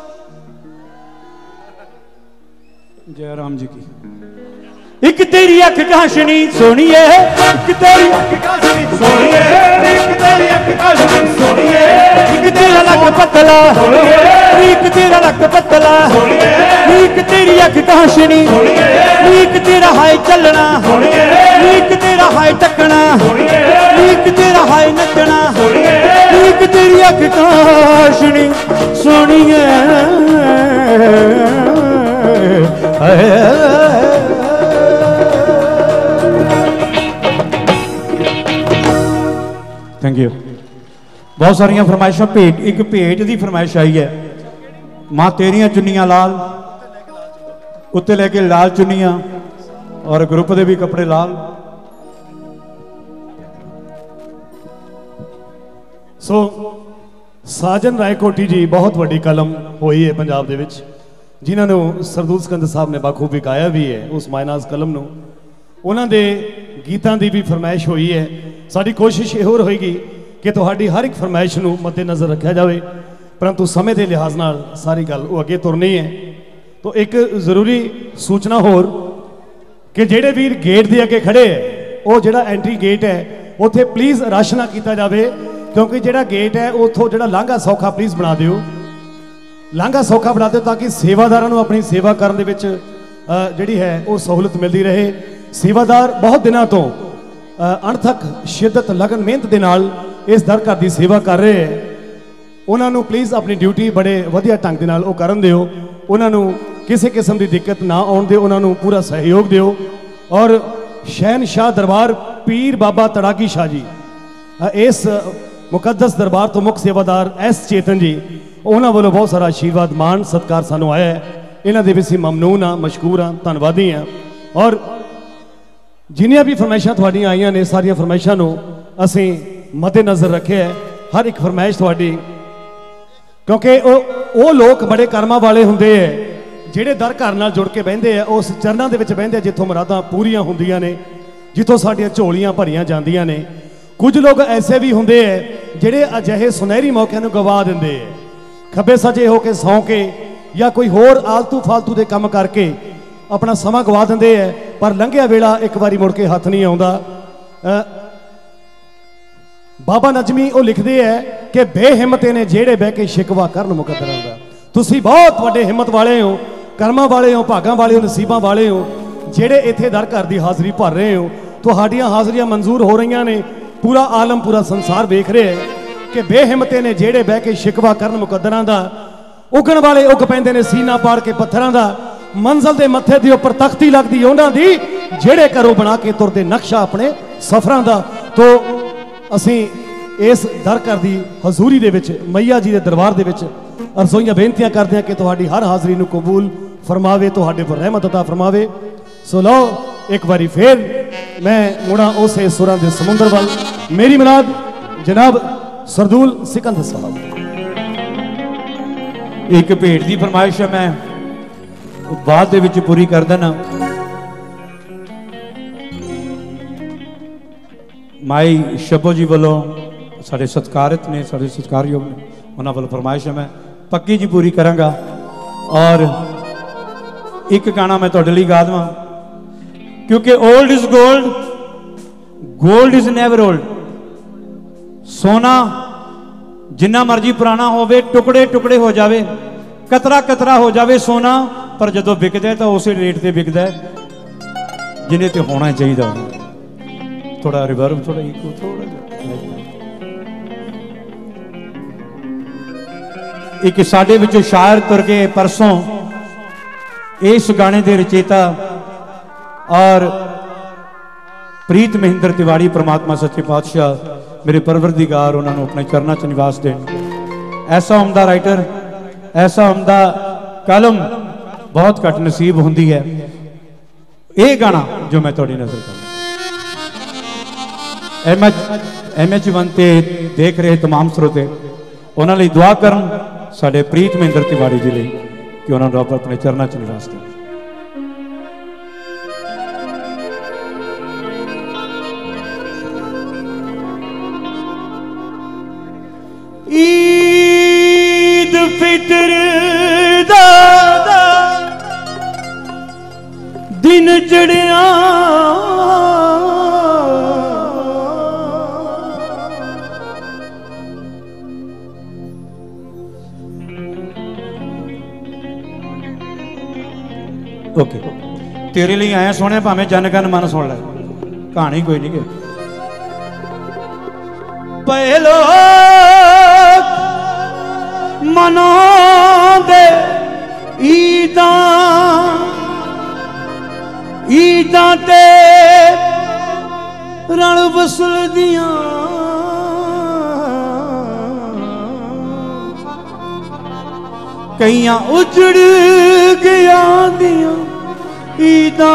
जय राम जी की एक तेरी अख कांशनी सोनिए एक तेरी अख कांशनी सोनिए एक तेरी अख कांशनी सोनिए एक तेरा लक पतला एक तेरा लक पतला एक तेरी अख कांशनी एक तेरा हाय चलना एक तेरा हाय टकना एक तेरा हाय नचना एक तेरी अख कांशनी सोनिए थैंक यू बहुत सारिया फरमाइशा भेट एक भेट की फरमाइश आई है मां तेरिया चुनिया लाल उत्ते लेके लाल चुनिया और ग्रुप के भी कपड़े लाल सो साजन रायकोटी जी बहुत वड्डी कलम हुई है पंजाब दे विच जिन्होंने सरदूल सिकंदर साहब ने बखूबी गाया भी है उस मायनाज कलम नूं उन्हां दे गीतां दी भी फरमाइश हुई है साडी कोशिश ये होर होएगी कि तुहाडी हर एक फरमाइश नूं मद्देनज़र रखा जाए परंतु समय के लिहाज नाल सारी गल वो अगे तुरनी है तो एक जरूरी सूचना होर कि जेड़े वीर गेट दे अगे खड़े है वो जेड़ा एंट्री गेट है उत्थे प्लीज़ रश ना किया जाए क्योंकि जेड़ा गेट है उतों जेड़ा लांघा सौखा प्लीज़ बना दिओ लांघा सौखा बना दो ताकि सेवादारां नूं अपनी सेवा करन दे विच जिहड़ी है वो सहूलत मिलती रहे सेवादार बहुत दिनों तो अणथक शिद्दत लगन मेहनत दे नाल इस दर घर की सेवा कर रहे हैं उन्होंने प्लीज़ अपनी ड्यूटी बड़े वधिया ढंग दे नाल वो करन दिओ उन्होंने किसी किस्म की दिक्कत ना आउण दिओ उन्होंने पूरा सहयोग दिओ और शहनशाह दरबार पीर बाबा तड़ाकी शाह जी इस मुकद्दस दरबार तो मुख सेवादार एस चेतन जी उन्होंने वालों बहुत सारा आशीर्वाद मान सत्कार सानू आया है इन्हों के भी असीं ममनून हाँ मशकूर हाँ धन्नवादी हाँ और जिन्नियां भी फरमाइशां तुहाडियां आईयां ने सारिया फरमाइशां नूं असीं मद्देनज़र रखे है हर एक फरमाइश तुहाडी क्योंकि वो लोग बड़े कर्मां वाले हुंदे है जिहड़े दर घर नाल जुड़ के बहिंदे है उस चरनां दे विच बहिंदे जिथों मुरादां पूरीआं हुंदियां ने जिथों साडियां झोलियां भरियां जांदियां ने कुछ लोग ऐसे भी हुंदे है जिहड़े अजिहे सुनहरी मौकिਆਂ नूं गवा दिंदे है खब्बे सजे होके सौ के या कोई होर आलतू फालतू दे काम करके अपना समा गवा दिंदे है पर लंघिया वेला एक बारी मुड़ के हथ नहीं आउंदा। बाबा नजमी वो लिखते हैं कि बेहिम्मते ने जेड़े बह के शिकवा करन मुकद्दरां दा। तुसी बहुत वड्डे हिम्मत वाले हो, कर्मां वाले हो, भागां वाले हो, नसीबां वाले हो, जेड़े इत्थे दर घर दी हाज़री भर रहे हो। तुहाड़ियां हाज़रियां मंजूर हो रही ने, पूरा आलम पूरा संसार वेख रहे है कि बेहिम्मते ने जेड़े बह के शिकवा करन मुकद्दरां दा। उगण वाले उग पैंदे ने सीना पाड़ के पत्थरां दा। मंजिल दे मत्थे दे उपर तख्ती लगदी उन्हां दी, जेड़े घरों बना के तुरदे नक्शा अपने सफरां दा। तो असी इस दर घर दी हजूरी दे विच मैया जी दे दरबार दे विच अरज़ोइयां बेनतियां करदे हैं कि तुहाडी हर हाज़री नूं कबूल फरमावे, तुहाडे पर रहमत अता फरमावे। सो लो एक बारी फिर मैं मुड़ा उसे सुरां दे समुंदर वाल। मेरी मिलाद जनाब सरदूल सिकंदर साहब। एक भेंट की फरमाइश है, मैं बाद दे विच पूरी कर देना। माई शबो जी वालों साढ़े सत्कारत ने, साढ़े सत्कारयोग ने, उन्होंने वालों फरमाइश है, मैं पक्की जी पूरी करांगा। और एक गाना मैं तुहाडे लई गा देवां, क्योंकि old is gold, gold is never old. सोना जिन्ना मर्जी पुराना होवे, टुकड़े टुकड़े हो जावे, कतरा कतरा हो जावे सोना, पर जदों विकदा है तो उस रेट से विकदा है जिन्हें ते होना चाहिए। थोड़ा रिवर्ब, थोड़ा इको, थोड़ा एक साडे विचों शायर तुर गए परसों, इस गाने के रचेता और प्रीत महेंद्र तिवाड़ी, परमात्मा सच्चे पातशाह मेरे परवरदिगार उन्होंने अपने चरणों च निवास देन। ऐसा उम्दा राइटर, ऐसा उम्दा कलम बहुत घट नसीब होंदी है। ये गाना जो मैं थोड़ी नजर कर M H M H one ते देख रहे तमाम स्रोते, उन्होंने दुआ करन साडे प्रीत महेंद्र तिवाड़ी जी लिए कि उन्होंने रब अपने चरणों च निवास देन। ईद फितर दा दिन चढ़िया, ओके तेरे लिए आया सोने, भावें जन गन मन सुन ले, कहानी कोई नहीं। पहलो मनांदे ईदां ईदां ते रण वसल दियां, कईयां उजड़ गया दियां ईदां।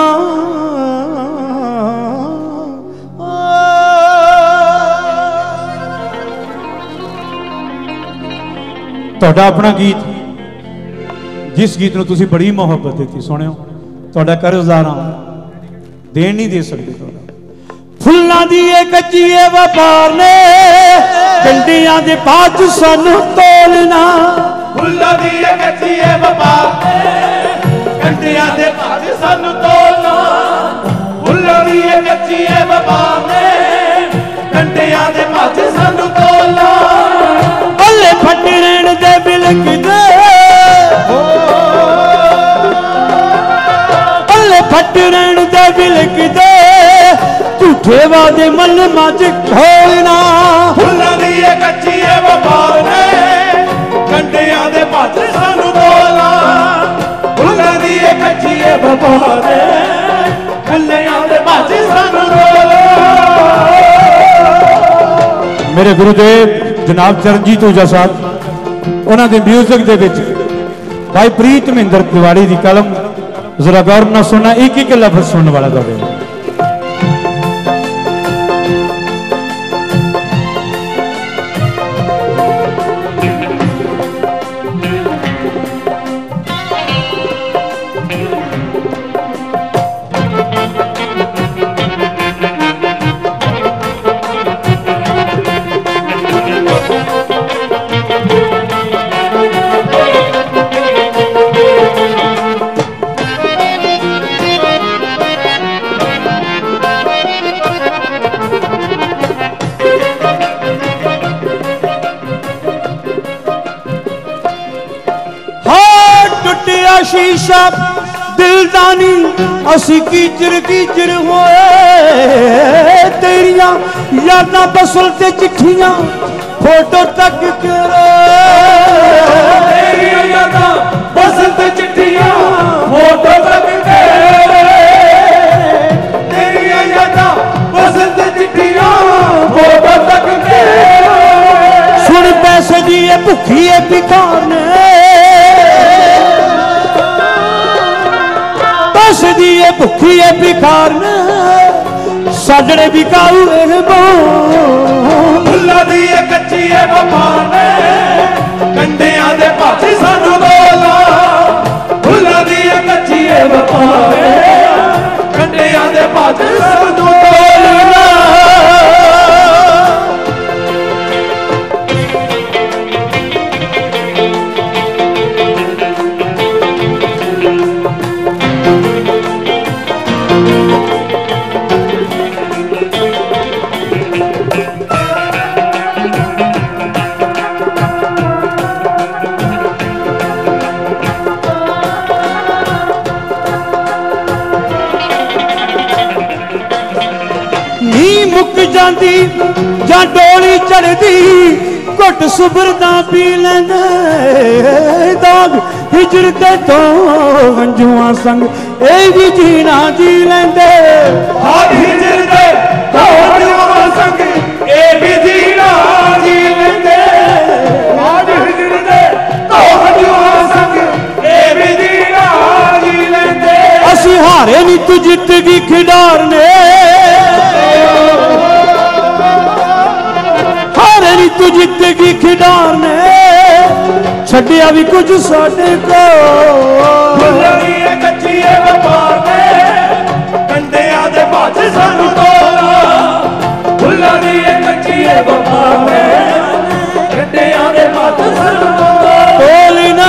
तुहाडा अपना गीत, जिस गीत नूं तुसीं बड़ी मुहब्बत दी सुणियो, तुहाडा कर्जदार हां, देन नहीं दे सकते। फुल्लां दी कच्ची व्यापार ने, डंडियां दे पाच सानू तोलना। फुल्लां दी कच्ची व्यापार ने, डंडियां दे पाच सानू तोलना। फुल्लां दी कच्ची व्यापार ने, डंडियां दे पाच सानू तोलना। बल्ले फटरेण दे बिलकदे, बल्ले फटरेण दे बिलकदे, झूठे वादे मन मच खोलना। फुल्लां दी कच्ची व्यापार ने, डंडियां दे पाच सानू तोलना। फुल्लां दी कच्ची व्यापार ने, डंडियां दे पाच सानू तोलना। मेरे गुरुदेव जनाब चरणजीत ऊजा साहब, उन्होंने म्यूजिक दे विच भाई प्रीत महेंद्र तिवाड़ी की कलम, जरा गौर ना सुनना, एक एक लफ्ज सुनने वाला दे। शीशा दिलदानी असी कीचर कीचर होए तेरिया यादां बसल ते चिट्ठियां फोटो तक करो तेरिया यादां बसल ते चिट्ठियां फोटो तक करो तेरिया यादां बसल ते चिट्ठियां फोटो तक करो सुन पैसे दी ये भुखी है भिखार ने पैसे दी ये भुखी है भिखार ने साजड़े बिकाऊ फुल्ला दी ये कच्ची है वफा ने कंडियां दे पाछे सानू बोला फुल्ला दी ये कच्ची है वफा ने कंडियां दे पाछे सानू बोला मुक जाती जा डोली चढ़ती घुट सुबरदा पी लेंदे दाग हिजरते तो हंजुआ संग ए भी जीना जी लेंदे दाग हिजरते तो हंजुआ संग ए भी जीना जी लेंदे दाग हिजरते तो हंजुआ संग ए भी जीना जी लेंदे असी हारे नी तू जित गई खिडारने तू जिंदगी खिडारने छड़िया भी कुछ साडे को कच्ची व्यापार ने कंडियां दे पाछे सानू तोला फुल्लां दी कच्ची व्यापार ने कंडियां दे पाछे सानू तोली ना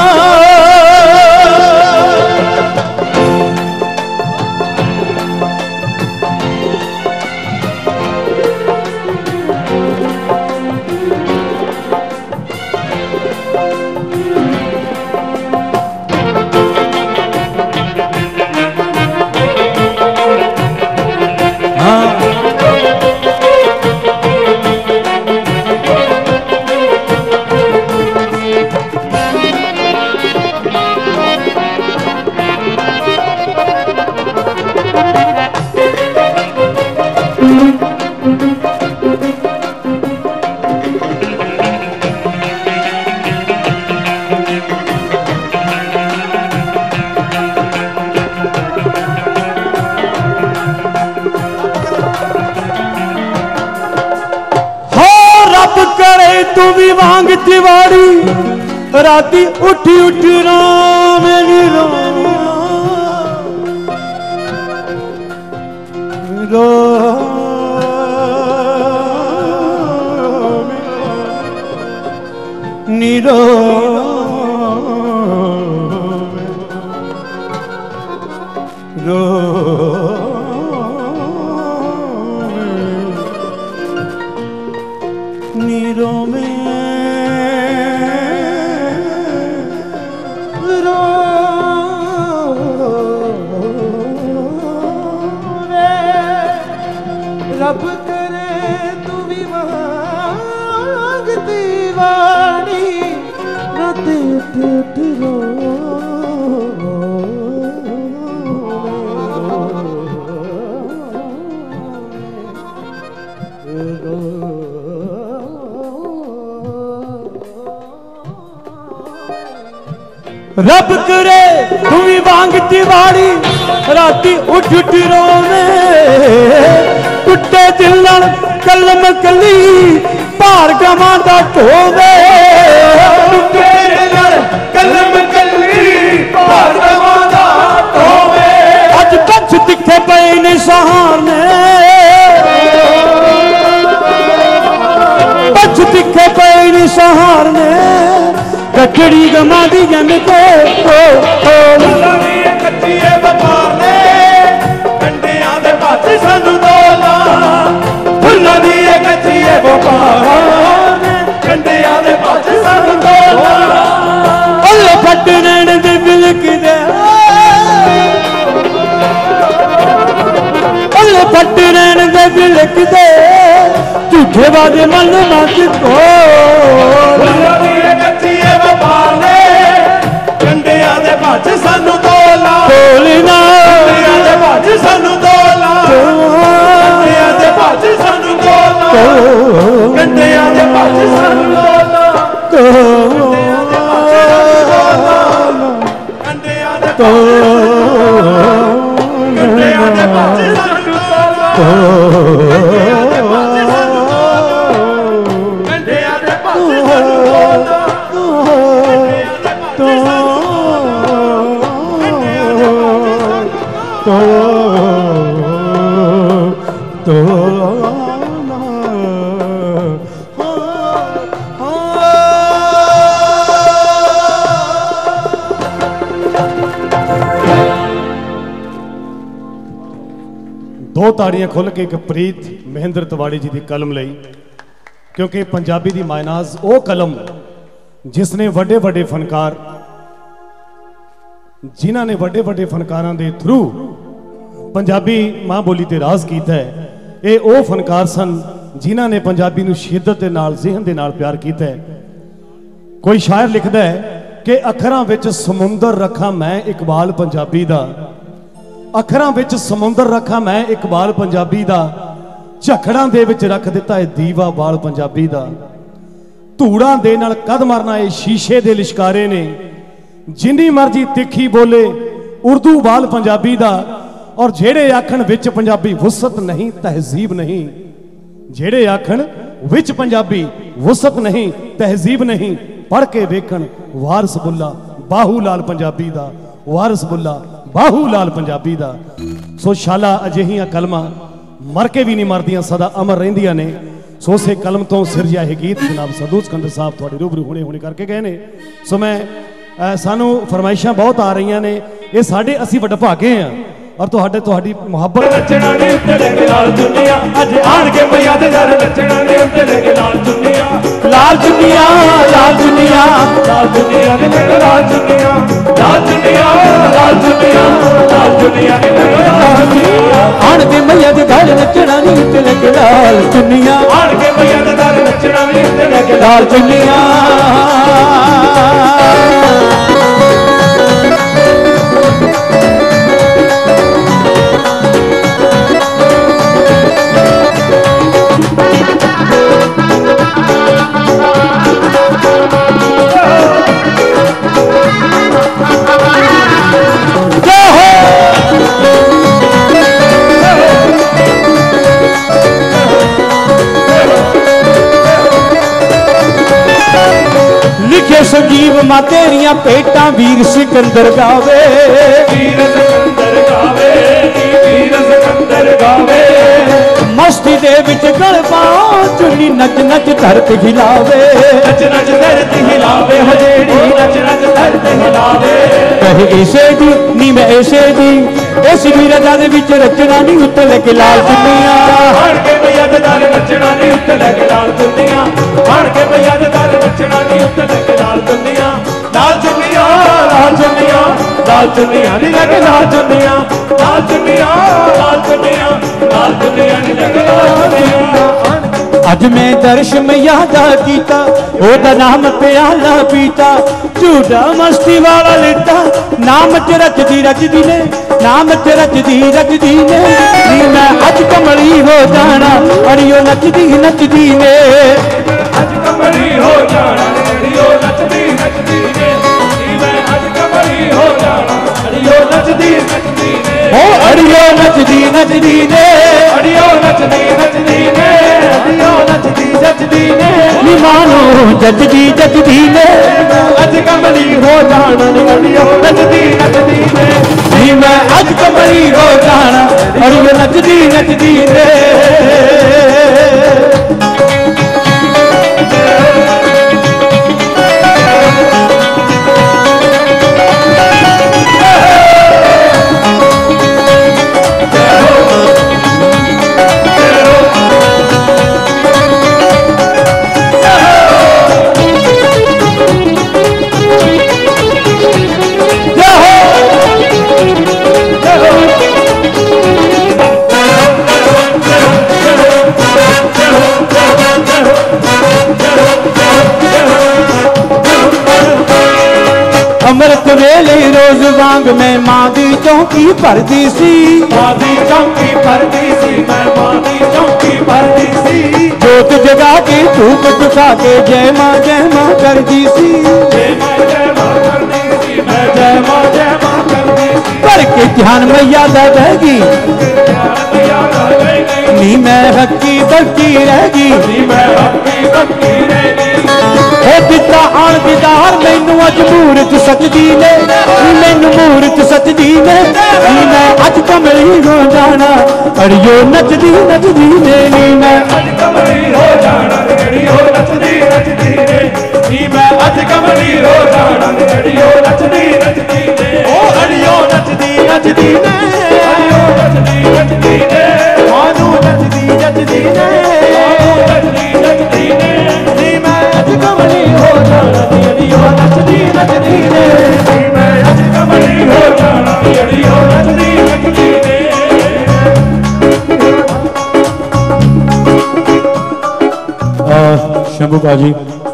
तू भी वांग तिवारी राती उठी उठी रो मेरी रो रो नीरो रो नीरो में रो रब करे तू भी मांग दीवानी रात उठ उठ रो रब करे तू भी वांग तिवारी राती उठ उठ रोवे टुटे दिल नाल कलम कली भार गवां दा ढोवे टुटे दिल नाल कलम कली भार गवां दा ढोवे अज बच दिखे पए ने सहारने बच दिखे पए ने सहारने कचड़ी गमा दी जन को कच्ची व्यापार ने कंडियां दे पाछे सानू तोला फुल्लां दी कच्ची व्यापार ने कंडियां दे पाछे सानू तोला अल्ले फट नैन दे बिलक दे सेवा दे मन मत को कच्ची वफाले कंडिया दे भज सानू तोला तोलना कंडिया दे भज सानू तोला कंडिया दे भज सानू तोला कंडिया दे भज सानू तोला कंडिया दे कंडिया दे भज सानू दो ताड़ियां खुल के एक प्रीत महेंद्र तिवाड़ी जी की कलम लई क्योंकि पंजाबी की मायनाज वो कलम जिसने वड्डे वड्डे फनकार जिन्होंने वड्डे वड्डे फनकारां दे थ्रू पंजाबी मां बोली ते राज कीता है। ये वो फनकार सन जिन्हों ने पंजाबी नूं शिद्दत दे नाल ज़हन दे नाल प्यार कीता है। कोई शायर लिखदा है कि अखरां विच समुंदर रखा मैं इकबाल पंजाबी दा अखरां विच समुंदर रखा मैं इकबाल पंजाबी दा झखड़ां दे विच रख दिता है दीवा बाल पंजाबी दा धूड़ां दे नाल कद मरना ये शीशे दे लिशकारे ने जिन्नी मर्जी तिखी बोले उर्दू बाल पंजाबी दा और जेड़े आखण विच पंजाबी वुसत नहीं तहजीब नहीं जेड़े आखण विच पंजाबी वुसत नहीं तहजीब नहीं पढ़ के वेखण वारस बुल्ला बाहू लाल पंजाबी दा वारस बुल्ला बाहू लाल पंजाबी दा। सो शाला अजिहियां कलमां मर के भी नहीं मरदियां सदा अमर रहिंदियां ने। सो से कलम तो सिरजा है गीत जनाब सदू सिकंदर साहब थोड़ी रूबरू हुणे हुणे करके गए ने। सो मैं सानू फरमाइशां बहुत आ रही ने ये साडे असी वडभागे हैं और तुहाडे तुहाडी मुहब्बत नचना ने उत्ते लगे लाल चुन्नियां अज आण के मैया दे दर नचना ने उत्ते लगे लाल चुन्नियां लाल चुन्नियां लाल चुन्नियां लाल चुन्नियां ने लगे लाल चुन्नियां लाल चुन्नियां लाल चुन्नियां लाल चुन्नियां ने लगे लाल चुन्नियां आण के मैया दे दर नचना ने उत्ते लगे लाल चुन्नियां आण के मैया दे दर नचना ने उत्ते लगे लाल चुन्नियां संजीव मां तेरिया पेटा वीर सिकंदर गावे वीर सिकंदर गावे वीर सिकंदर गावे मस्ती दे विच गल पाओ चुन्नी नच नच धरती हिलावे नच नच धरती हिलावे हजेड़ी नच नच धरती हिलावे कहे ऐसे दी नी मैं ऐसे दी इस वीरता दे विच रचना नी उत्ते लगे लाल चुन्नियां हण के मैया दे दर नचना नी उत्ते लगे लाल चुन्नियां हण के मैया दे दर नचना नी उत्ते लगे लाल चुन्नियां लाल चुन्नियां लाल चुन्नियां लाल चुन्नियां नी लगे लाल चुन्नियां लाल चुन्नियां लाल चुन्नियां लाल चुन्नियां नी लगे लाल चुन्नियां अज मैं दर्श में यादा कीता ओदा नाम प्याला पीता झूठा मस्ती वाला लेता नाम च रचदी रचदी ने नाम च रचदी रचदी ने नी मैं अज कमली हो जाना अड़ियो नचदी नचदी ने अज कमली हो जाना अड़ियो नचदी नचदी ने नी मैं अज कमली हो जाना अड़ियो नचदी नचदी ने ओ अड़ियो नचदी नचदी ने अड़ियो नचदी नचदी ने अड़ियो नचदी नचदी ने नी मानो जचदी जचदी ने अज कमली हो जाना अड़ियो नचदी नचदी ने नी मैं अज कमली हो जाना अड़ियो नचदी नचदी ने वांग मैं मां दी चौकी भरदी सी मां दी चौकी भरदी सी मैं मां दी चौकी भरदी सी जोत जगा के धूप टुका के जय मां जय मां करदी सी जय मां जय मां करदी सी मैं जय मां जय मां करदी सी कर के ध्यान मैया दा बहगी नी मैं हक्की बक्की रहगी नी मैं हक्की बक्की रहगी ओ दिता आन दीदार मैनू अज मूरत सजदी ने मैनू मूरत सजदी ने मैं अज कमली हो जाना अड़ियो नचदी नचदी ने नी मैं अज कमली हो जाना अड़ियो नचदी नचदी ने नी मैं अज कमली हो जाना अड़ियो नचदी नचदी ने ओ अड़ियो नचदी नचदी ने अड़ियो नचदी नचदी ने मानू नचदी नचदी ने नचदी नचदी ने नी मैं अज कमली हो जाना अड़ियो नचदी नचदी ने नी मैं अज कमली हो जाना अड़ियो नचदी नचदी ने शंभू भाजी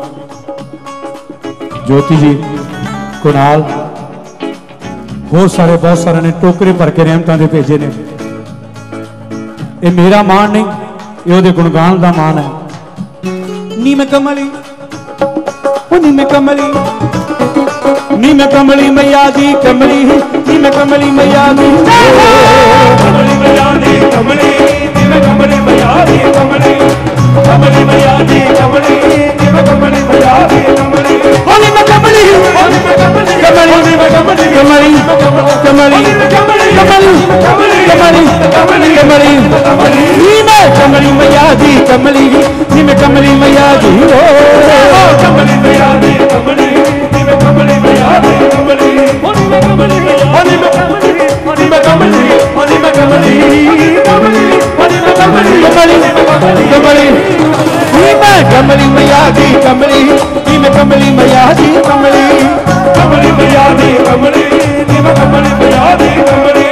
ज्योति जी कुणाल होर सारे बहुत सारे ने टोकरे भर के रहमतां दे भेजे ने ये मेरा मान नहीं ये ओहदे गुणगान दा मान है नी मैं कमली ओ नी मैं कमली नी मैं कमली मैया दी कमली नी मैं कमली मैया दी कमली मैया दी कमली नी मैं कमली मैया दी कमली कमली मैया दी कमली नी मैं कमली मैया दी कमली ओ नी मैं कमली ओ नी मैं कमली कमली नी मैं कमली कमली कमली कमली कमली कमली कमली कमली नी मैं कमली मैया दी कमली नी मैं कमली मैया दी ओ कमली मैया दी कमली नी मैं कमली मैया दी कमली ओ नी मैं कमली ओ नी मैं कमली ओ नी मैं कमली ओ नी मैं कमली कमली ओ नी मैं कमली कमली कमली नी मैं कमली मैया दी कमली नी मैं कमली मैया दी कमली कमली मैया दी कमली नी मैं कमली मैया दी कमली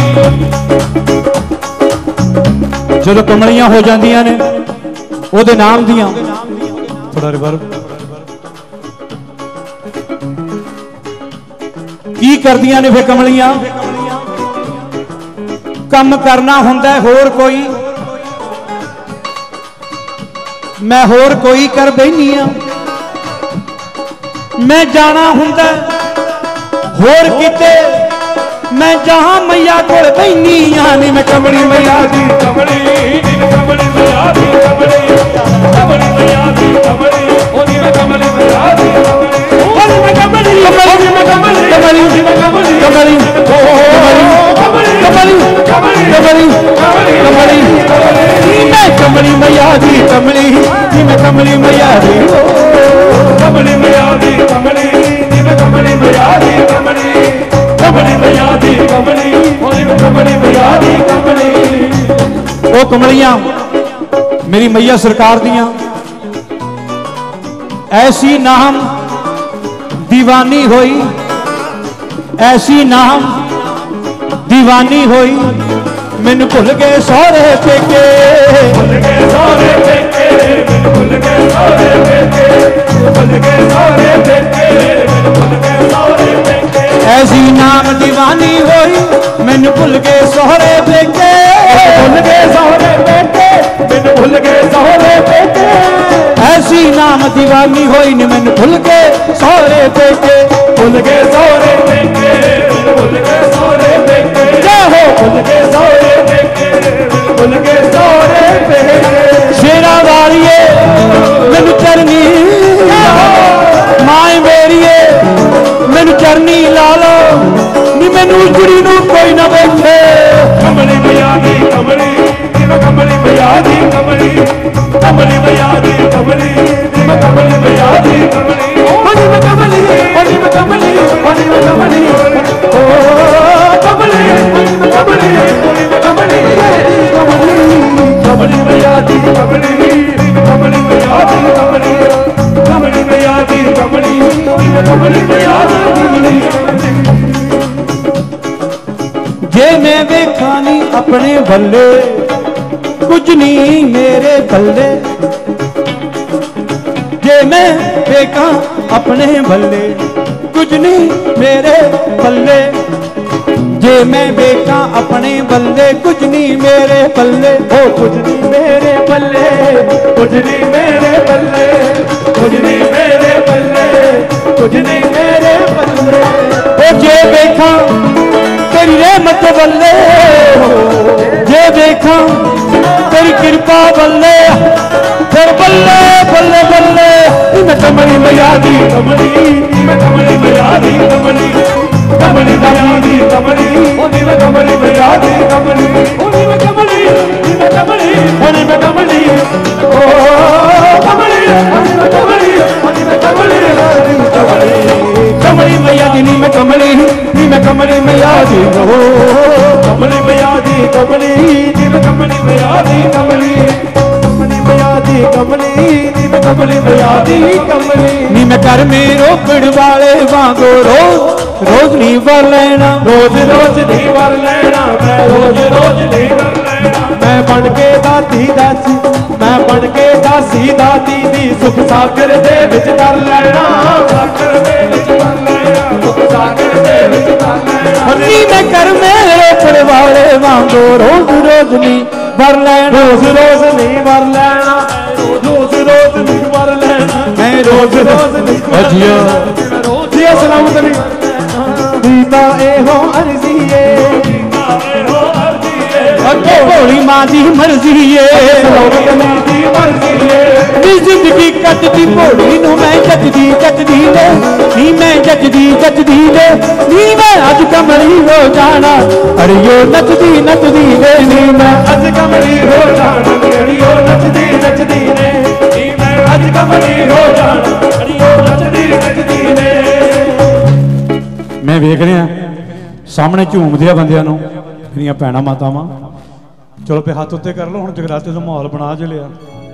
जो कमलियां हो जांदियां ने ओहदे नाम दियां थोड़ा रिवर्ब की करदियां ने फिर कमलियां कम करना हुंदा है होर कोई मैं होर कोई कर बैनी आ मैं जाना हुंदा होर किते मैं जहां मैया कोल बैनी आ नी मैं कमली मैया दी कमली नी मैं कमली मैया दी कमली कमली मैया दी कमली ओ नी मैं कमली मैया दी कमली ओ नी मैं कमली कमली मैं कमली कमली नी मैं कमली कमली ओ कमली कमली कमली कमली कमली नी मैं कमली मैया दी कमली नी मैं कमली मैया दी कमली मैया दी कमली नी मैं कमली मैया दी कमली कमली मैया दी कमली ओ नी मैं कमली मैया दी कमली ओ कमलियां मेरी मैया सरकार दियां ऐसी नाम दीवानी होई ऐसी नाम दीवानी होई मैनू भुल गए सौरे पेके भुल गए सौरे पेके मैनू भुल गए सौरे पेके भुल गए सौरे पेके मैनू भुल गए सौरे पेके ऐसी नाम दीवानी होई मैनू भुल गए सौरे पेके भुल गए सौरे पेके मैनू भुल गए सौरे पेके ऐसी नाम दीवानी होई ने मैनू भुल गए सौरे पेके भुल गए सौरे पेके मैनू भुल गए सौरे पेके जय हो भुल गए सौरे पेके मैनू भुल गए सौरे पेके शेरा वालिए मैनू चरनी माए मेरिए मैनू चरनी ला लो नी मैनू उजड़ी नू कोई ना बैठे कमली मैया दी कमली नी मैं कमली मैया दी कमली कमली मैया दी कमली नी मैं कमली मैया दी कमली ओ नी मैं कमली ओ नी मैं कमली ओ नी मैं कमली ओ कमली ओ नी मैं कमली ओ नी मैं कमली कमली कमली मैया दी कमली नी मैं कमली मैया दी कमली कमली मैया दी कमली नी मैं कमली मैया दी कमली जे मैं वेखा नी अपने बल्ले कुछ नहीं मेरे बल्ले जे मैं वेखा अपने बल्ले कुछ नहीं मेरे बल्ले जे मैं वेखा अपने बल्ले कुछ नहीं मेरे बल्ले ओ कुछ नहीं मेरे बल्ले कुछ नहीं मेरे बल्ले कुछ नहीं मेरे बल्ले कुछ नहीं मेरे बल्ले ओ जे वेखा तेरी रहमत बल्ले जे वेखा तेरी कृपा बल्ले फिर बल्ले बल्ले बल्ले मैं कमली मैया दी कमली मैं कमली मैया दी कमली कमली मैया दी कमली ओनी मैं कमली मैया दी कमली ओनी मैं कमली मैं कमली ओनी मैं कमली ओ कमली ओनी मैं कमली ओनी मैं कमली कमली कमली मैया दी नी मैं कमली नी मैं कमली मैया दी ओ कमली मैया दी कमली नी मैं कमली मैया दी कमली कमली मैया दी कमली नी मैं कमली मैया दी कमली नी मैं कर में रोकड़ वाले वांगो रोज रोज नहीं वर लेना रोज रोज नहीं वर लेना मैं रोज रोज नहीं वर लेना मैं बन के दाती दासी मैं बन के दासी दाती दी सुख सागर दे विच कर लेना सागर दे विच कर लेना सुख सागर दे विच कर लेना नी मैं कर में रोकड़ वाले वांगो रोज रोज नहीं वर लेना रोज रोज नहीं वर लेना रोज रोज नहीं वर लेना मैं रोज रोज नहीं वर लेना रोज जी सलामत नहीं दीता ए हो अर्जीए दीता ए हो अर्जीए अगे भोली मां दी मर्जी है सलामत नहीं दी मर्जी है नी जिंदगी कटदी भोली नू मैं जचदी जचदी ने नी मैं जचदी जचदी ने नी मैं अज कमली हो जाना अड़ियो नचदी नचदी ने नी मैं अज कमली हो जाना अड़ियो नचदी नचदी ने नी मैं अज कमली हो जाना अड़ियो नचदी नचदी ने मैं वेख रहा सामने झूमदे बंदियां नूं मेरियां भैणां मातावां चलो पे हाथ उत्ते कर लो हुण जगराते दा माहौल बना च लिया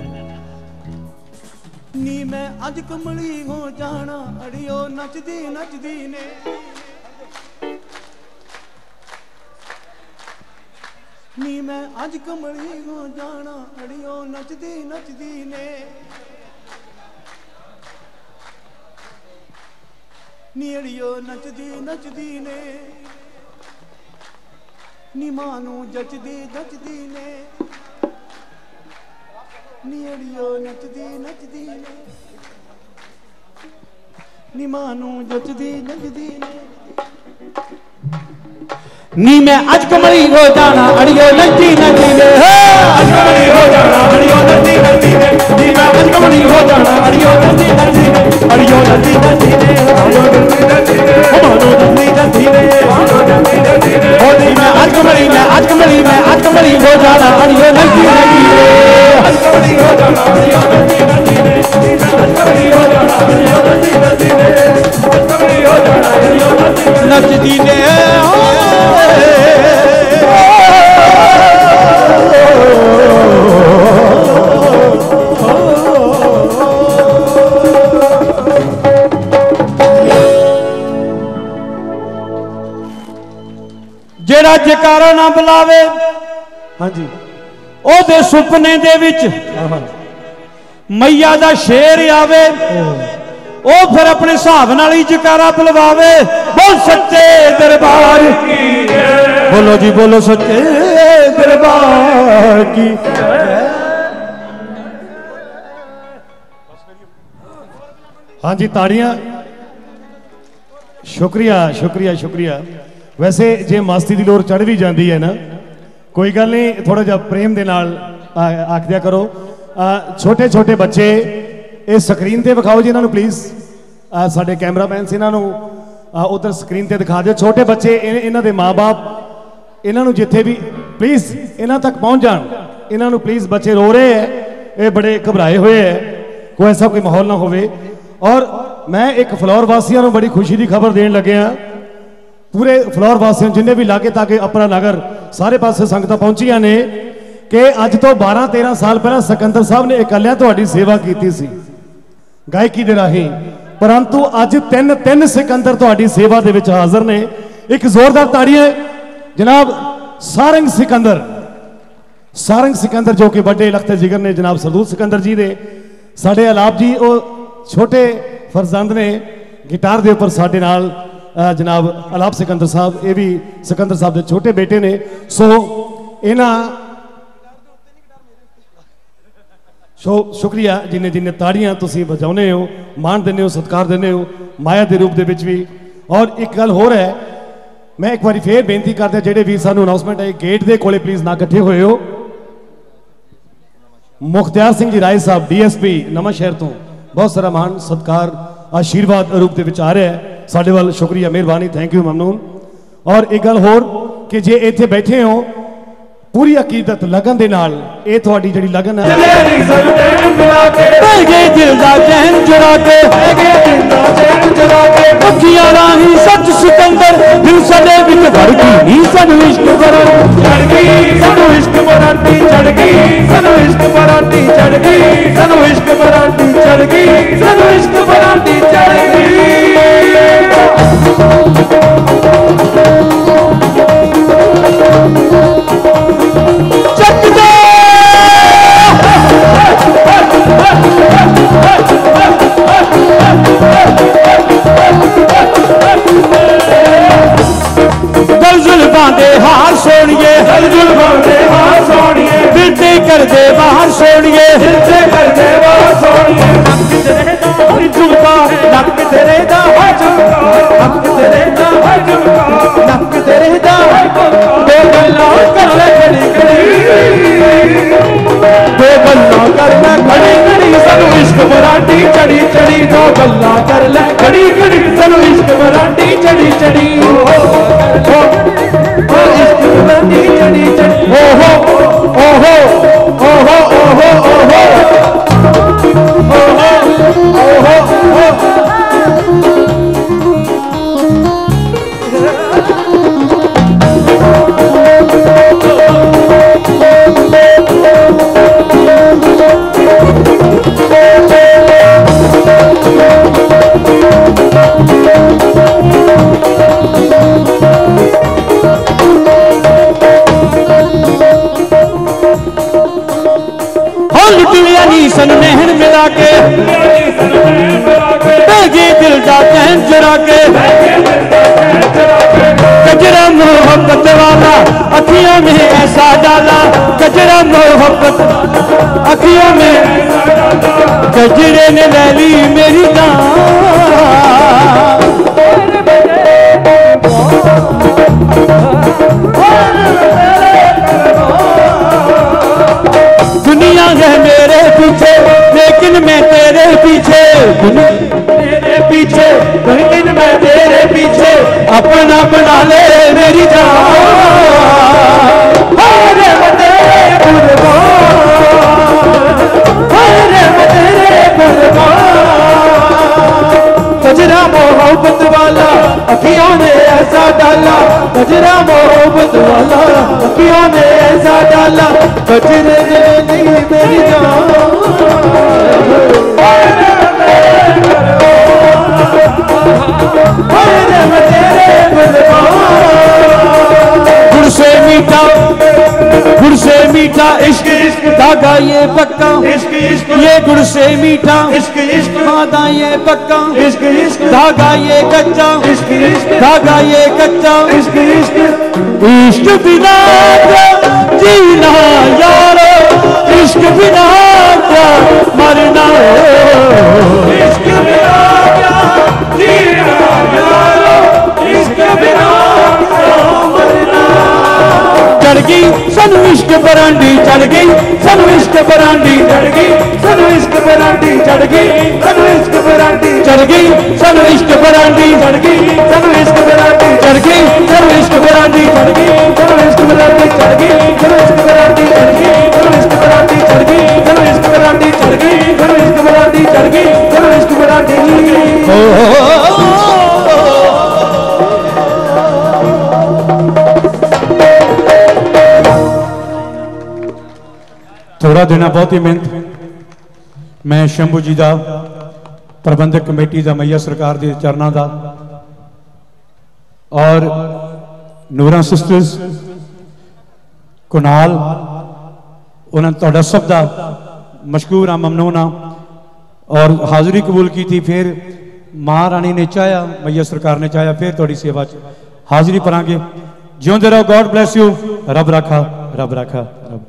नी मैं अज कमली हो जाना अड़ियो नचदी नचदी ने नी मैं अज कमली हो जाना अड़ियो नचदी नचदी ने नी अड़ियो नचदी नचदी ने नी मानू जचदी जचदी ने नी अड़ियो नचदी नचदी ने नी मानू जचदी जचदी ने नी मैं अज कमली हो जाना अड़ियो नचदी नचदी ने अज कमली हो जाना अड़ियो नचदी नचदी ने नी मैं अज कमली हो जाना अड़ियो नचदी नचदी ने अड़ियो नचदी नचदी ने अड़ियो नचदी नचदी ने मानो नचदी नचदी ने मानो नचदी नचदी ने ओ नी मैं अज कमली मैं अज कमली मैं अज कमली हो जाना अड़ियो नचदी नचदी ने अज कमली हो जाना अड़ियो नचदी नचदी ने नी मैं अज कमली हो जाना अड़ियो नचदी नचदी ने अज कमली हो जाना अड़ियो नचदी नचदी ने जेड़ा जकारा ना बुलावे हाँ जी ओदे सुपने दे विच मैया दा शेर आवे ओ फिर अपने हिसाब नाल ही जकारा बुलवावे बोल सच्चे दरबार की बोलो जी बोलो सच्चे दरबार की हाँ जी ताड़ियां शुक्रिया शुक्रिया शुक्रिया वैसे जे मस्ती की लोर चढ़ भी जाती है ना कोई गल नहीं थोड़ा जा प्रेम के नाल आख दिया करो आ, छोटे छोटे बच्चे इस स्क्रीन ते विखाओ जी इन्होंने प्लीज़ साडे कैमरामैन से इन्हों उधर स्क्रीन ते दिखा दो छोटे बच्चे इन्हों के माँ बाप इन्हों जिथे भी प्लीज़ इन्हों तक पहुँच जान इन्हों प्लीज़ बच्चे रो रहे हैं ये बड़े घबराए हुए है कोई ऐसा कोई माहौल ना होवे और मैं एक फ्लोर वासियों को बड़ी खुशी की खबर देन लगे हाँ पूरे फ्लोर वासियों जिन्हें भी लागे ताकि अपना नगर सारे पास संगत पहुंचिया ने कि अज तो बारह तेरह साल पहला सिकंदर साहब ने इकल्लिया तुहाडी सेवा की सी गायकी दे राही परंतु अज तीन तीन सिकंदर तुहाडी सेवा दे विच हाजिर ने एक जोरदार ताड़ियां जनाब सारंग सिकंदर सारंग सिकंदर जो कि बड़े लखते जिगर ने जनाब सरदूल सिकंदर जी दे साडे अलाप जी वो छोटे फरजंद ने गिटार के उपर साडे नाल जनाब अलाप सिकंदर साहब, ये भी सिकंदर साहब के छोटे बेटे ने। सो इन्हां सो शुक्रिया जिन्हें जिन्हें ताड़ियां तुसीं बजाउने हो, मान देने हो, सत्कार देने हो माया के रूप दे विच भी। और एक गल होर है, मैं एक बार फिर बेनती करदा जेडे भी सानू अनाउंसमेंट है गेट के कोले प्लीज ना इकट्ठे होए हो। मुख्तियार सिंह जी राय साहब डी एस पी नवां शहर तो बहुत सारा मान सत्कार आशीर्वाद रूप के विच आ रहा है साडे वाल। शुक्रिया, मेहरबानी, थैंक यू, ममनून। और एक गल होर कि जे इत्थे बैठे हो पूरी अकीदत लगन दे नाल, ये तुहाडी जिहड़ी लगन है दिल दा चैन चुरा के अखियां राही सच सिकंदर दिल सदे विच भड़की नी सानू इश्क बराती चढ़ गई, सानू इश्क बराती चढ़ गई, सानू इश्क बराती चढ़ गई, सानू इश्क बराती चढ़ गई, सानू इश्क बराती चढ़ गई। जुल्फां हार सोनिए, जुल्फां दे हार सोनिए, दिल ते कर दे बाहर सोनिए, दिल ते कर दे बाहर सोनिए। नक तेरे दा है झुमका, नक तेरे दा है झुमका, नक तेरे दा है झुमका, नक तेरे दा है झुमका। दो गल्लां कर ले खड़ी खड़ी, दो गल्लां कर ले खड़ी खड़ी, सानू इश्क बराती चढ़ी चढ़ी। दो गल्लां कर ले खड़ी खड़ी, सानू इश्क बराती चढ़ी चढ़ी। चढ़ी चढ़ी ओहो ओहो ओहो ओहो ओहो ओहो ओहो। सन नहन मिला के बेगी दिल दा चैन चुरा के, कजरा मोहब्बत वाला अखियों में ऐसा डाला, कजरा मोहब्बत अखियों में, कजरे ने ले ली मेरी जान। दुनिया है मेरे पीछे लेकिन मैं तेरे पीछे, तेरे पीछे लेकिन मैं तेरे पीछे, अपना बना ले मेरी जान। अरे मैं तेरे कुर्बान, अरे मैं तेरे कुर्बान। कजरा मोहब्बत वाला अखियों ने ऐसा डाला, कजरा मोहब्बत वाला अखियों ने ऐसा डाला, कजरे ने ली मेरी जान। गुड़ से मीठा, गुड़ से मीठा इश्क इश्क धागा ये पक्का, इश्क इश्क ये गुड़ से मीठा, इश्क इश्क वादा ये पक्का, इश्क इश्क धागा ये कच्चा, इश्क इश्क धागा ये कच्चा, इश्क इश्क इश्क बिना जीना यारो, इश्क बिना क्या मरना, इश्क बिना क्या जीना यारो, इश्क बिना क्या मरना। चढ़ गई सानू इश्क बरांडी चढ़ गई, सानू इश्क बरांडी चढ़ गई, सानू इश्क बरांडी चढ़ गई, सानू इश्क बरांडी चढ़ गई, सानू इश्क बरांडी चढ़ गई, सानू इश्क बरांडी चढ़ गई, सानू इश्क बरांडी चढ़ गई, सानू इश्क बरांडी चढ़ गई, सानू इश्क बरांडी चढ़ गई, सानू इश्क बरांडी चढ़ गई, सानू इश्क बरांडी चढ़ गई, सानू इश्क बरांडी चढ़ गई, सानू इश्क बरांडी चढ़ गई। थोड़ा देना बहुत ही मेहनत। मैं शंभू जी का प्रबंधक कमेटी का मैया सरकार के चरणों का और नूरा सिस्टर्स कुनाल उन्होंने सब का मशकूर हाँ, ममनून हाँ और हाज़री कबूल की थी। फिर महाराणी ने चाहया, मैया सरकार ने चाहया, फिर थोड़ी सेवा च हाजिरी भरांगे। जिउंदे रहो, गॉड ब्लैस यू, रब राखा, रब राखा, रब।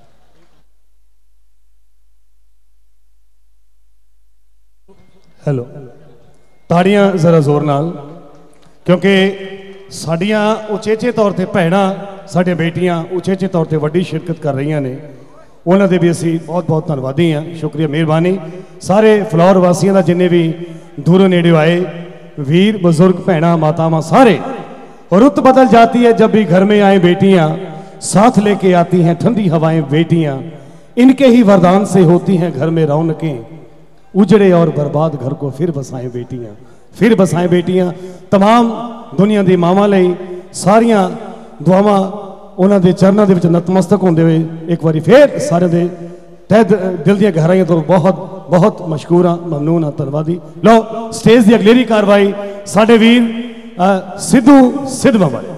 हेलो, ताड़ियां जरा जोर नाल, क्योंकि साड़ियां उचेचे तौर पर भैणां, साडियां बेटियां उचेचे तौर पर वड्डी शिरकत कर रही ने, उन्होंने भी असी बहुत बहुत धन्यवादी हाँ। शुक्रिया, मेहरबानी सारे फ्लोर वासियों का, जिन्हें भी दूरों नेड़े आए, वीर बुजुर्ग भैणां मातावां सारे। रुत बदल जाती है जब भी घर में आए बेटियां, साथ लेके आती हैं ठंडी हवाएं बेटियां, इनके ही वरदान से होती हैं घर में रौनकें, उजड़े और बर्बाद घर को फिर बसाएं बेटियां, फिर बसाएं बेटियां। तमाम दुनिया की मावां लई सारियां दुआवां उन्हां दे चरणों दे विच नतमस्तक होंदे हुए एक बारी फिर सारे दे तह दिल दी गहराइयां तो बहुत बहुत मशकूर हाँ, ममनून हाँ, धन्यवादी। लो, स्टेज की अगलेरी कार्रवाई साडे वीर सिद्धू सिद्धमा वाले।